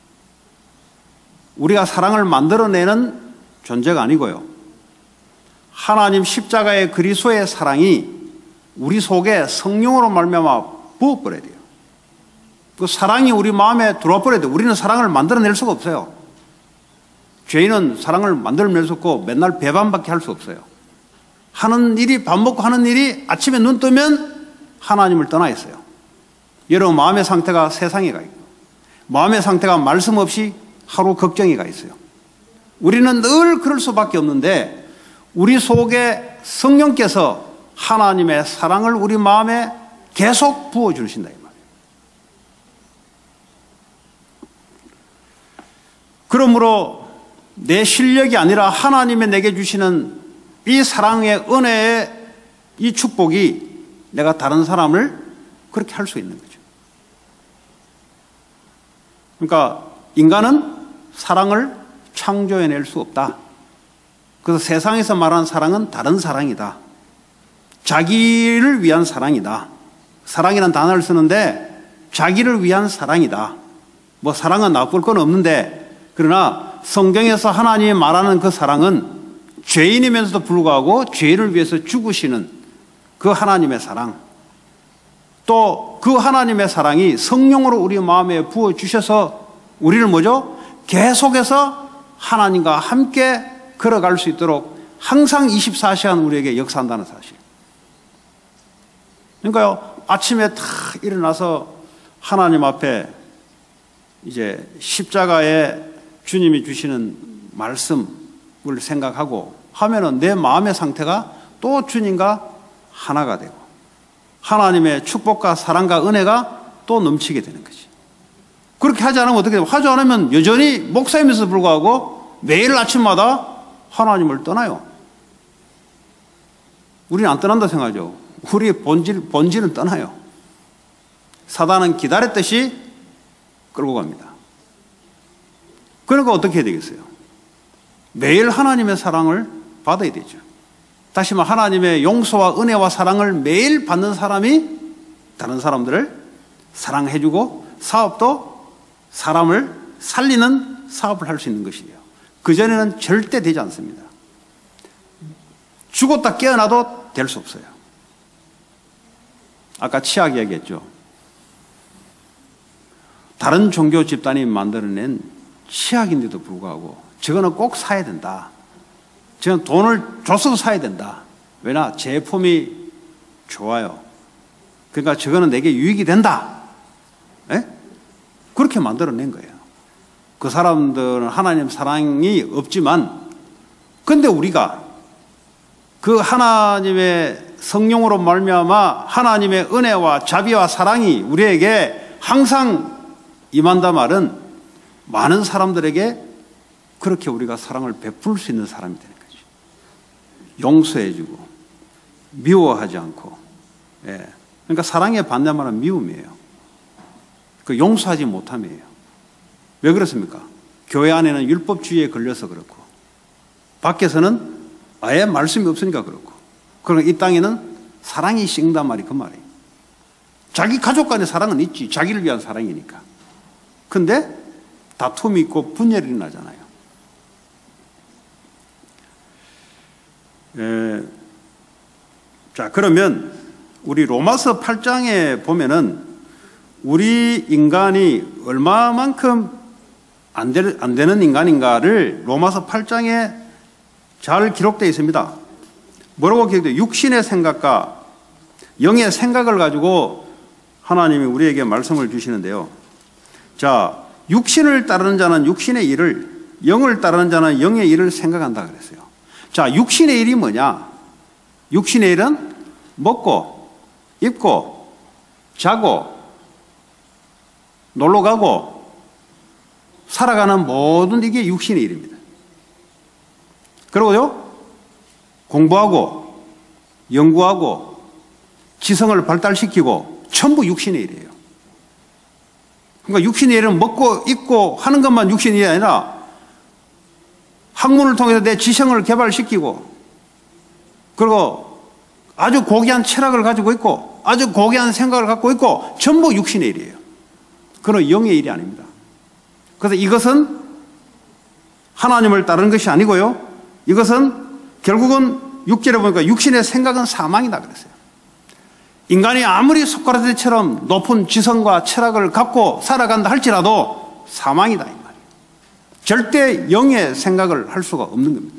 Speaker 1: 우리가 사랑을 만들어내는 존재가 아니고요. 하나님 십자가의 그리스도의 사랑이 우리 속에 성령으로 말미암아 부어버려야 돼요. 그 사랑이 우리 마음에 들어와 버려야 돼요. 우리는 사랑을 만들어낼 수가 없어요. 죄인은 사랑을 만들어낼 수 없고 맨날 배반밖에 할 수 없어요. 하는 일이, 밥 먹고 하는 일이 아침에 눈 뜨면 하나님을 떠나 있어요. 여러분 마음의 상태가 세상에 가 있고 마음의 상태가 말씀 없이 하루 걱정이 가 있어요. 우리는 늘 그럴 수밖에 없는데 우리 속에 성령께서 하나님의 사랑을 우리 마음에 계속 부어주신다 이 말이에요. 그러므로 내 실력이 아니라 하나님의 내게 주시는 이 사랑의 은혜의 이 축복이 내가 다른 사람을 그렇게 할 수 있는 거죠. 그러니까 인간은 사랑을 창조해낼 수 없다. 그래서 세상에서 말하는 사랑은 다른 사랑이다. 자기를 위한 사랑이다. 사랑이라는 단어를 쓰는데 자기를 위한 사랑이다. 뭐 사랑은 나쁠 건 없는데 그러나 성경에서 하나님이 말하는 그 사랑은 죄인이면서도 불구하고 죄를 위해서 죽으시는 그 하나님의 사랑, 또 그 하나님의 사랑이 성령으로 우리 마음에 부어주셔서 우리를 뭐죠? 계속해서 하나님과 함께 걸어갈 수 있도록 항상 이십사 시간 우리에게 역사한다는 사실. 그러니까요, 아침에 다 일어나서 하나님 앞에 이제 십자가에 주님이 주시는 말씀을 생각하고 하면은 내 마음의 상태가 또 주님과 하나가 되고 하나님의 축복과 사랑과 은혜가 또 넘치게 되는 거지. 그렇게 하지 않으면 어떻게 돼요? 하지 않으면 여전히 목사임에도 불구하고 매일 아침마다 하나님을 떠나요. 우리는 안 떠난다 생각하죠. 우리의 본질, 본질은 떠나요. 사단은 기다렸듯이 끌고 갑니다. 그러니까 어떻게 해야 되겠어요? 매일 하나님의 사랑을 받아야 되죠. 다시 말해 하나님의 용서와 은혜와 사랑을 매일 받는 사람이 다른 사람들을 사랑해주고 사업도 사람을 살리는 사업을 할 수 있는 것이에요. 그전에는 절대 되지 않습니다. 죽었다 깨어나도 될 수 없어요. 아까 치약 이야기했죠. 다른 종교 집단이 만들어낸 치약인데도 불구하고 저거는 꼭 사야 된다. 저는 돈을 줘서도 사야 된다. 왜냐? 제품이 좋아요. 그러니까 저거는 내게 유익이 된다. 에? 그렇게 만들어낸 거예요. 그 사람들은 하나님 사랑이 없지만 근데 우리가 그 하나님의 성령으로 말미암아 하나님의 은혜와 자비와 사랑이 우리에게 항상 임한다 말은 많은 사람들에게 그렇게 우리가 사랑을 베풀 수 있는 사람이 되는 거죠. 용서해주고 미워하지 않고. 예. 그러니까 사랑의 반대말은 미움이에요. 그 용서하지 못함이에요. 왜 그렇습니까? 교회 안에는 율법주의에 걸려서 그렇고 밖에서는 아예 말씀이 없으니까 그렇고 그러니까 이 땅에는 사랑이 싱단 말이 그 말이에요. 자기 가족 간의 사랑은 있지. 자기를 위한 사랑이니까. 근데 다툼이 있고 분열이 나잖아요. 에, 자, 그러면 우리 로마서 팔 장에 보면은 우리 인간이 얼마만큼 안, 되, 안 되는 인간인가를 로마서 팔 장에 잘 기록되어 있습니다. 뭐라고 기록돼요? 육신의 생각과 영의 생각을 가지고 하나님이 우리에게 말씀을 주시는데요. 자, 육신을 따르는 자는 육신의 일을, 영을 따르는 자는 영의 일을 생각한다 그랬어요. 자, 육신의 일이 뭐냐? 육신의 일은 먹고, 입고, 자고, 놀러 가고, 살아가는 모든 이게 육신의 일입니다. 그리고요, 공부하고, 연구하고, 지성을 발달시키고, 전부 육신의 일이에요. 그러니까 육신의 일은 먹고, 입고 하는 것만 육신의 일이 아니라, 학문을 통해서 내 지성을 개발시키고, 그리고 아주 고귀한 철학을 가지고 있고, 아주 고귀한 생각을 갖고 있고, 전부 육신의 일이에요. 그건 영의 일이 아닙니다. 그래서 이것은 하나님을 따르는 것이 아니고요. 이것은 결국은 육 절에 보니까 육신의 생각은 사망이다 그랬어요. 인간이 아무리 소크라테스처럼 높은 지성과 철학을 갖고 살아간다 할지라도 사망이다 이 말이에요. 절대 영의 생각을 할 수가 없는 겁니다.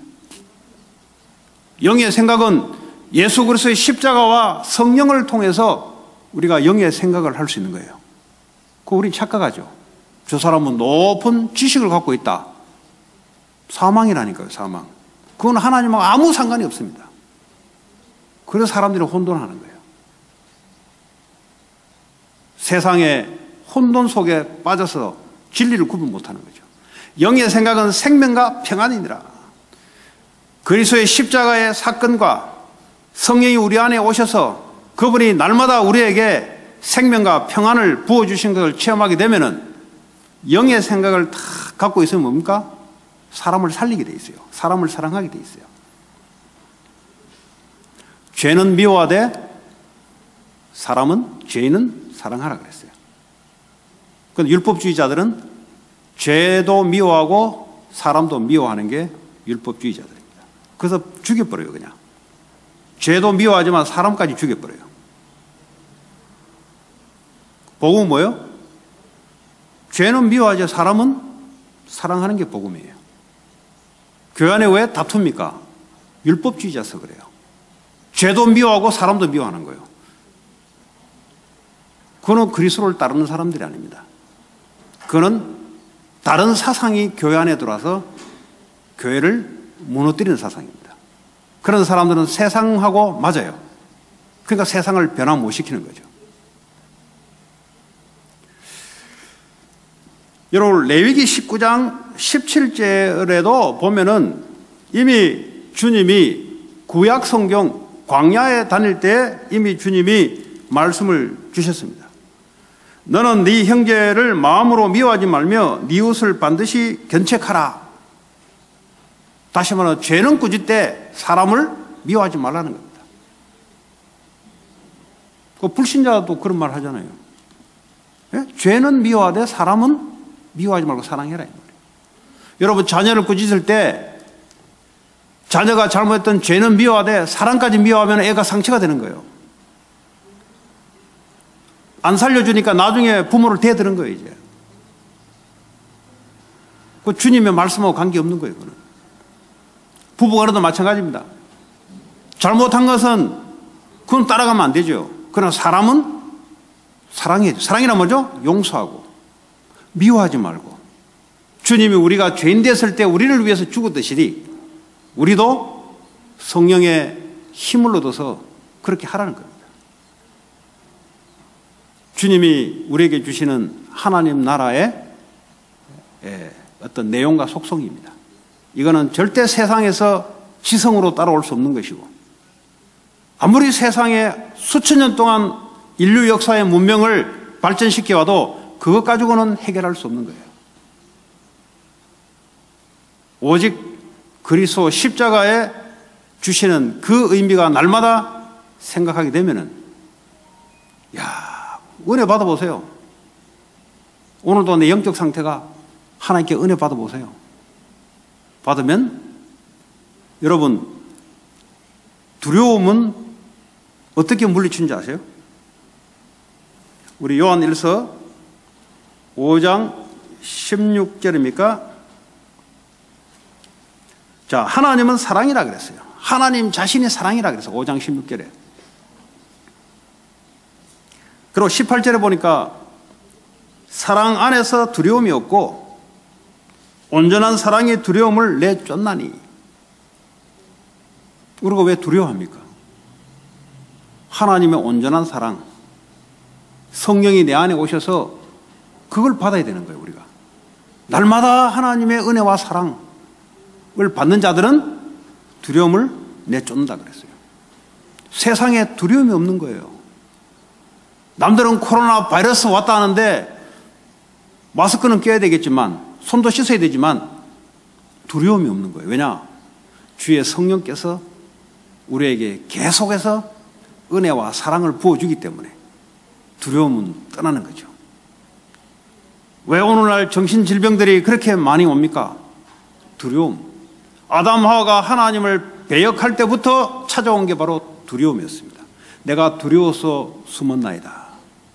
Speaker 1: 영의 생각은 예수 그리스도의 십자가와 성령을 통해서 우리가 영의 생각을 할 수 있는 거예요. 그거 우리 착각하죠. 저 사람은 높은 지식을 갖고 있다. 사망이라니까요, 사망. 그건 하나님하고 아무 상관이 없습니다. 그래서 사람들이 혼돈하는 거예요. 세상의 혼돈 속에 빠져서 진리를 구분 못하는 거죠. 영의 생각은 생명과 평안이니라. 그리스도의 십자가의 사건과 성령이 우리 안에 오셔서 그분이 날마다 우리에게 생명과 평안을 부어주신 것을 체험하게 되면은 영의 생각을 다 갖고 있으면 뭡니까? 사람을 살리게 돼 있어요. 사람을 사랑하게 돼 있어요. 죄는 미워하되 사람은 죄인은 사랑하라 그랬어요. 그런데 율법주의자들은 죄도 미워하고 사람도 미워하는 게 율법주의자들입니다. 그래서 죽여버려요, 그냥. 죄도 미워하지만 사람까지 죽여버려요. 복음은 뭐예요? 죄는 미워하지 사람은 사랑하는 게 복음이에요. 교회 안에 왜 다툽니까? 율법주의자서 그래요. 죄도 미워하고 사람도 미워하는 거예요. 그거는 그리스도를 따르는 사람들이 아닙니다. 그거는 다른 사상이 교회 안에 들어와서 교회를 무너뜨리는 사상입니다. 그런 사람들은 세상하고 맞아요. 그러니까 세상을 변화 못 시키는 거죠. 여러분, 레위기 십구 장 십칠 절에도 보면은 이미 주님이 구약 성경 광야에 다닐 때 이미 주님이 말씀을 주셨습니다. 너는 네 형제를 마음으로 미워하지 말며 네 이웃을 반드시 견책하라. 다시 말하면 죄는 꾸짖되 사람을 미워하지 말라는 겁니다. 그 불신자도 그런 말 하잖아요. 예? 죄는 미워하되 사람은 미워하지 말고 사랑해라 이 말이에요. 여러분, 자녀를 꾸짖을 때 자녀가 잘못했던 죄는 미워하되 사랑까지 미워하면 애가 상처가 되는 거예요. 안 살려주니까 나중에 부모를 대드는 거예요, 이제. 그 주님의 말씀하고 관계없는 거예요, 그거는. 부부간에도 마찬가지입니다. 잘못한 것은 그건 따라가면 안 되죠. 그러나 사람은 사랑해야죠. 사랑이란 뭐죠? 용서하고 미워하지 말고. 주님이 우리가 죄인 됐을 때 우리를 위해서 죽었듯이 우리도 성령의 힘을 얻어서 그렇게 하라는 겁니다. 주님이 우리에게 주시는 하나님 나라의 어떤 내용과 속성입니다. 이거는 절대 세상에서 지성으로 따라올 수 없는 것이고, 아무리 세상에 수천 년 동안 인류 역사의 문명을 발전시켜와도 그것 가지고는 해결할 수 없는 거예요. 오직 그리스도 십자가에 주시는 그 의미가 날마다 생각하게 되면은, 야, 은혜 받아보세요. 오늘도 내 영적 상태가 하나님께 은혜 받아보세요. 받으면 여러분, 두려움은 어떻게 물리치는지 아세요? 우리 요한 일서 오 장 십육 절입니까? 자, 하나님은 사랑이라 그랬어요. 하나님 자신이 사랑이라 그랬어요. 오 장 십육 절에. 그리고 십팔 절에 보니까 사랑 안에서 두려움이 없고 온전한 사랑이 두려움을 내쫓나니. 우리가 왜 두려워합니까? 하나님의 온전한 사랑, 성령이 내 안에 오셔서 그걸 받아야 되는 거예요, 우리가. 날마다 하나님의 은혜와 사랑을 받는 자들은 두려움을 내쫓는다 그랬어요. 세상에 두려움이 없는 거예요. 남들은 코로나 바이러스 왔다 하는데 마스크는 껴야 되겠지만 손도 씻어야 되지만 두려움이 없는 거예요. 왜냐? 주의 성령께서 우리에게 계속해서 은혜와 사랑을 부어주기 때문에 두려움은 떠나는 거죠. 왜 오늘날 정신질병들이 그렇게 많이 옵니까? 두려움. 아담 하와가 하나님을 배역할 때부터 찾아온 게 바로 두려움이었습니다. 내가 두려워서 숨었나이다.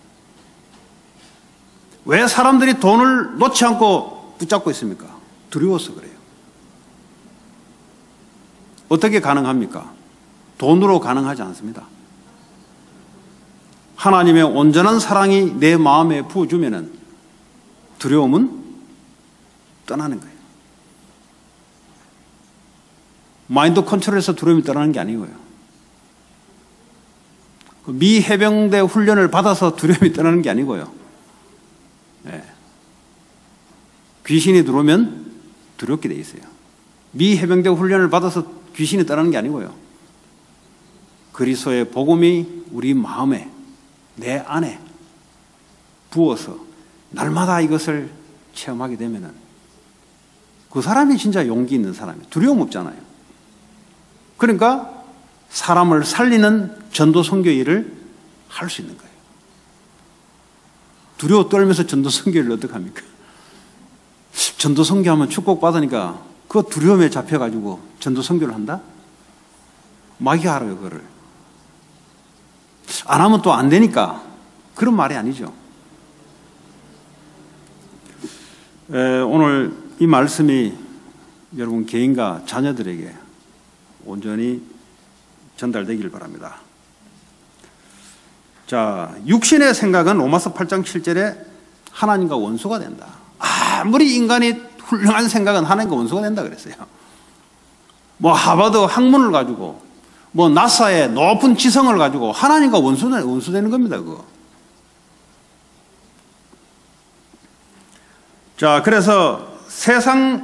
Speaker 1: 왜 사람들이 돈을 놓지 않고 붙잡고 있습니까? 두려워서 그래요. 어떻게 가능합니까? 돈으로 가능하지 않습니다. 하나님의 온전한 사랑이 내 마음에 부어주면은 두려움은 떠나는 거예요. 마인드 컨트롤에서 두려움이 떠나는 게 아니고요. 미 해병대 훈련을 받아서 두려움이 떠나는 게 아니고요. 네. 귀신이 들어오면 두렵게 돼 있어요. 미 해병대 훈련을 받아서 귀신이 떠나는 게 아니고요. 그리스도의 복음이 우리 마음에, 내 안에 부어서 날마다 이것을 체험하게 되면은 그 사람이 진짜 용기 있는 사람이에요. 두려움 없잖아요. 그러니까 사람을 살리는 전도 선교 일을 할 수 있는 거예요. 두려워 떨면서 전도 선교 일을 어떻게 합니까? 전도 선교하면 축복받으니까 그 두려움에 잡혀가지고 전도 선교를 한다? 마귀가 알아요, 그거를. 안 하면 또 안 되니까 그런 말이 아니죠. 에, 오늘 이 말씀이 여러분 개인과 자녀들에게 온전히 전달되기를 바랍니다. 자, 육신의 생각은 로마서 팔 장 칠 절에 하나님과 원수가 된다. 아무리 인간이 훌륭한 생각은 하나님과 원수가 된다 그랬어요. 뭐 하버드 학문을 가지고 뭐 나사의 높은 지성을 가지고 하나님과 원수는 원수되는 겁니다. 그거. 자, 그래서 세상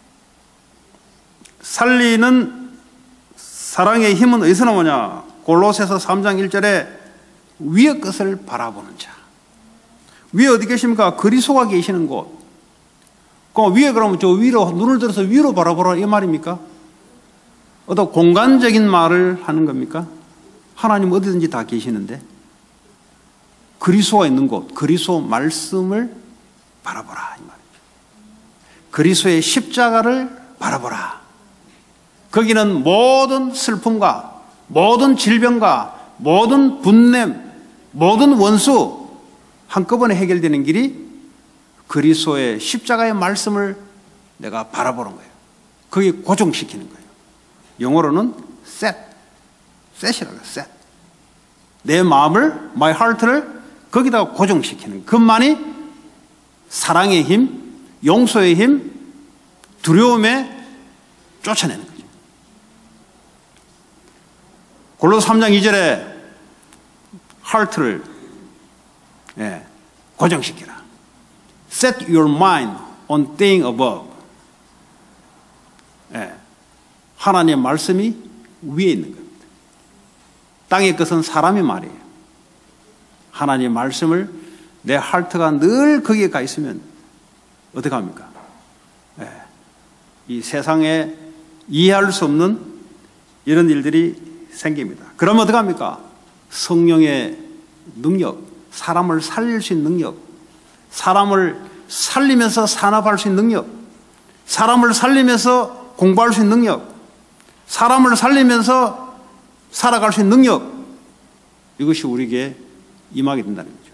Speaker 1: 살리는 사랑의 힘은 어디서 나오냐? 골로새서 삼 장 일 절에 위의 것을 바라보는 자. 위에 어디 계십니까? 그리스도가 계시는 곳. 그 위에 그러면 저 위로 눈을 들어서 위로 바라보라 이 말입니까? 어떤 공간적인 말을 하는 겁니까? 하나님 어디든지 다 계시는데 그리스도가 있는 곳, 그리스도 말씀을 바라보라 이 말이죠. 그리스도의 십자가를 바라보라. 거기는 모든 슬픔과 모든 질병과 모든 분냄, 모든 원수 한꺼번에 해결되는 길이 그리스도의 십자가의 말씀을 내가 바라보는 거예요. 거기에 고정시키는 거예요. 영어로는 set, set이라고 해요. set. 내 마음을, my heart를 거기다가 고정시키는 그것만이 사랑의 힘, 용서의 힘, 두려움에 쫓아내는 거죠. 골로새 삼 장 이 절에 heart를 예, 고정시키라. Set your mind on things above. 예, 하나님의 말씀이 위에 있는 겁니다. 땅의 것은 사람의 말이에요. 하나님의 말씀을 내 하트가 늘 거기에 가 있으면 어떻게 합니까? 예, 이 세상에 이해할 수 없는 이런 일들이 생깁니다. 그러면 어떻게 합니까? 성령의 능력, 사람을 살릴 수 있는 능력, 사람을 살리면서 산업할 수 있는 능력, 사람을 살리면서 공부할 수 있는 능력, 사람을 살리면서 살아갈 수 있는 능력, 이것이 우리에게 임하게 된다는 거죠.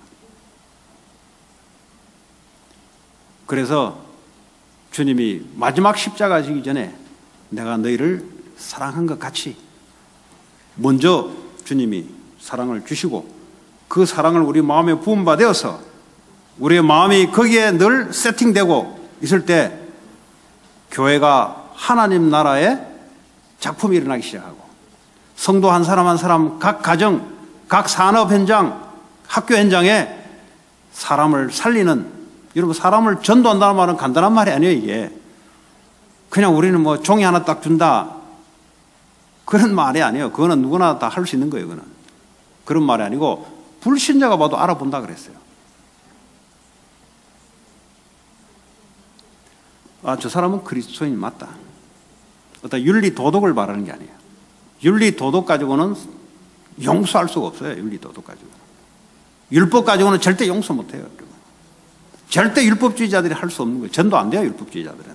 Speaker 1: 그래서 주님이 마지막 십자가 지기 전에 내가 너희를 사랑한 것 같이 먼저 주님이 사랑을 주시고 그 사랑을 우리 마음에 부음받아서 우리의 마음이 거기에 늘 세팅되고 있을 때 교회가 하나님 나라의 작품이 일어나기 시작하고 성도 한 사람 한 사람 각 가정, 각 산업 현장, 학교 현장에 사람을 살리는, 여러분 사람을 전도한다는 말은 간단한 말이 아니에요. 이게 그냥 우리는 뭐 종이 하나 딱 준다 그런 말이 아니에요. 그거는 누구나 다 할 수 있는 거예요. 그거는 그런 말이 아니고 불신자가 봐도 알아본다 그랬어요. 아, 저 사람은 그리스도인 맞다. 어떤 윤리 도덕을 말하는 게 아니에요. 윤리 도덕 가지고는 용서할 수가 없어요. 윤리 도덕 가지고. 율법 가지고는 절대 용서 못 해요. 절대 율법주의자들이 할 수 없는 거예요. 전도 안 돼요. 율법주의자들은.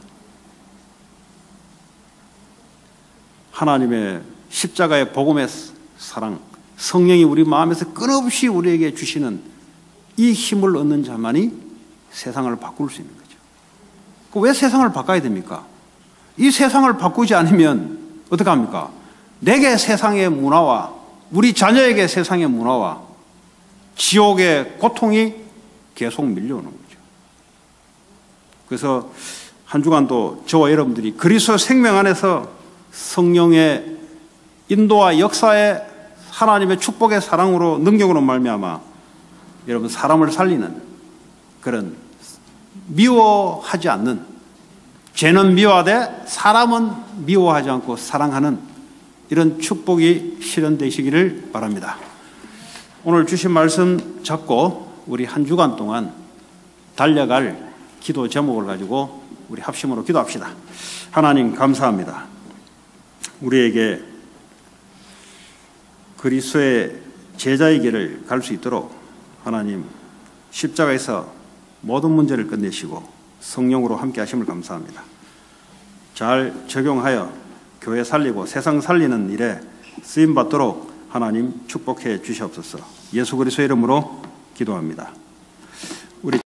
Speaker 1: 하나님의 십자가의 복음의 사랑, 성령이 우리 마음에서 끊임없이 우리에게 주시는 이 힘을 얻는 자만이 세상을 바꿀 수 있는 거죠. 왜 세상을 바꿔야 됩니까? 이 세상을 바꾸지 않으면 어떻게 합니까? 내게 세상의 문화와 우리 자녀에게 세상의 문화와 지옥의 고통이 계속 밀려오는 거죠. 그래서 한 주간도 저와 여러분들이 그리스도 생명 안에서 성령의 인도와 역사의 하나님의 축복의 사랑으로 능력으로 말미암아 여러분 사람을 살리는 그런 미워하지 않는, 죄는 미워하되 사람은 미워하지 않고 사랑하는 이런 축복이 실현되시기를 바랍니다. 오늘 주신 말씀 잡고 우리 한 주간 동안 달려갈 기도 제목을 가지고 우리 합심으로 기도합시다. 하나님 감사합니다. 우리에게 그리스도의 제자의 길을 갈 수 있도록 하나님 십자가에서 모든 문제를 끝내시고 성령으로 함께 하심을 감사합니다. 잘 적용하여 교회 살리고 세상 살리는 일에 쓰임받도록 하나님 축복해 주시옵소서. 예수 그리스도의 이름으로 기도합니다. 우리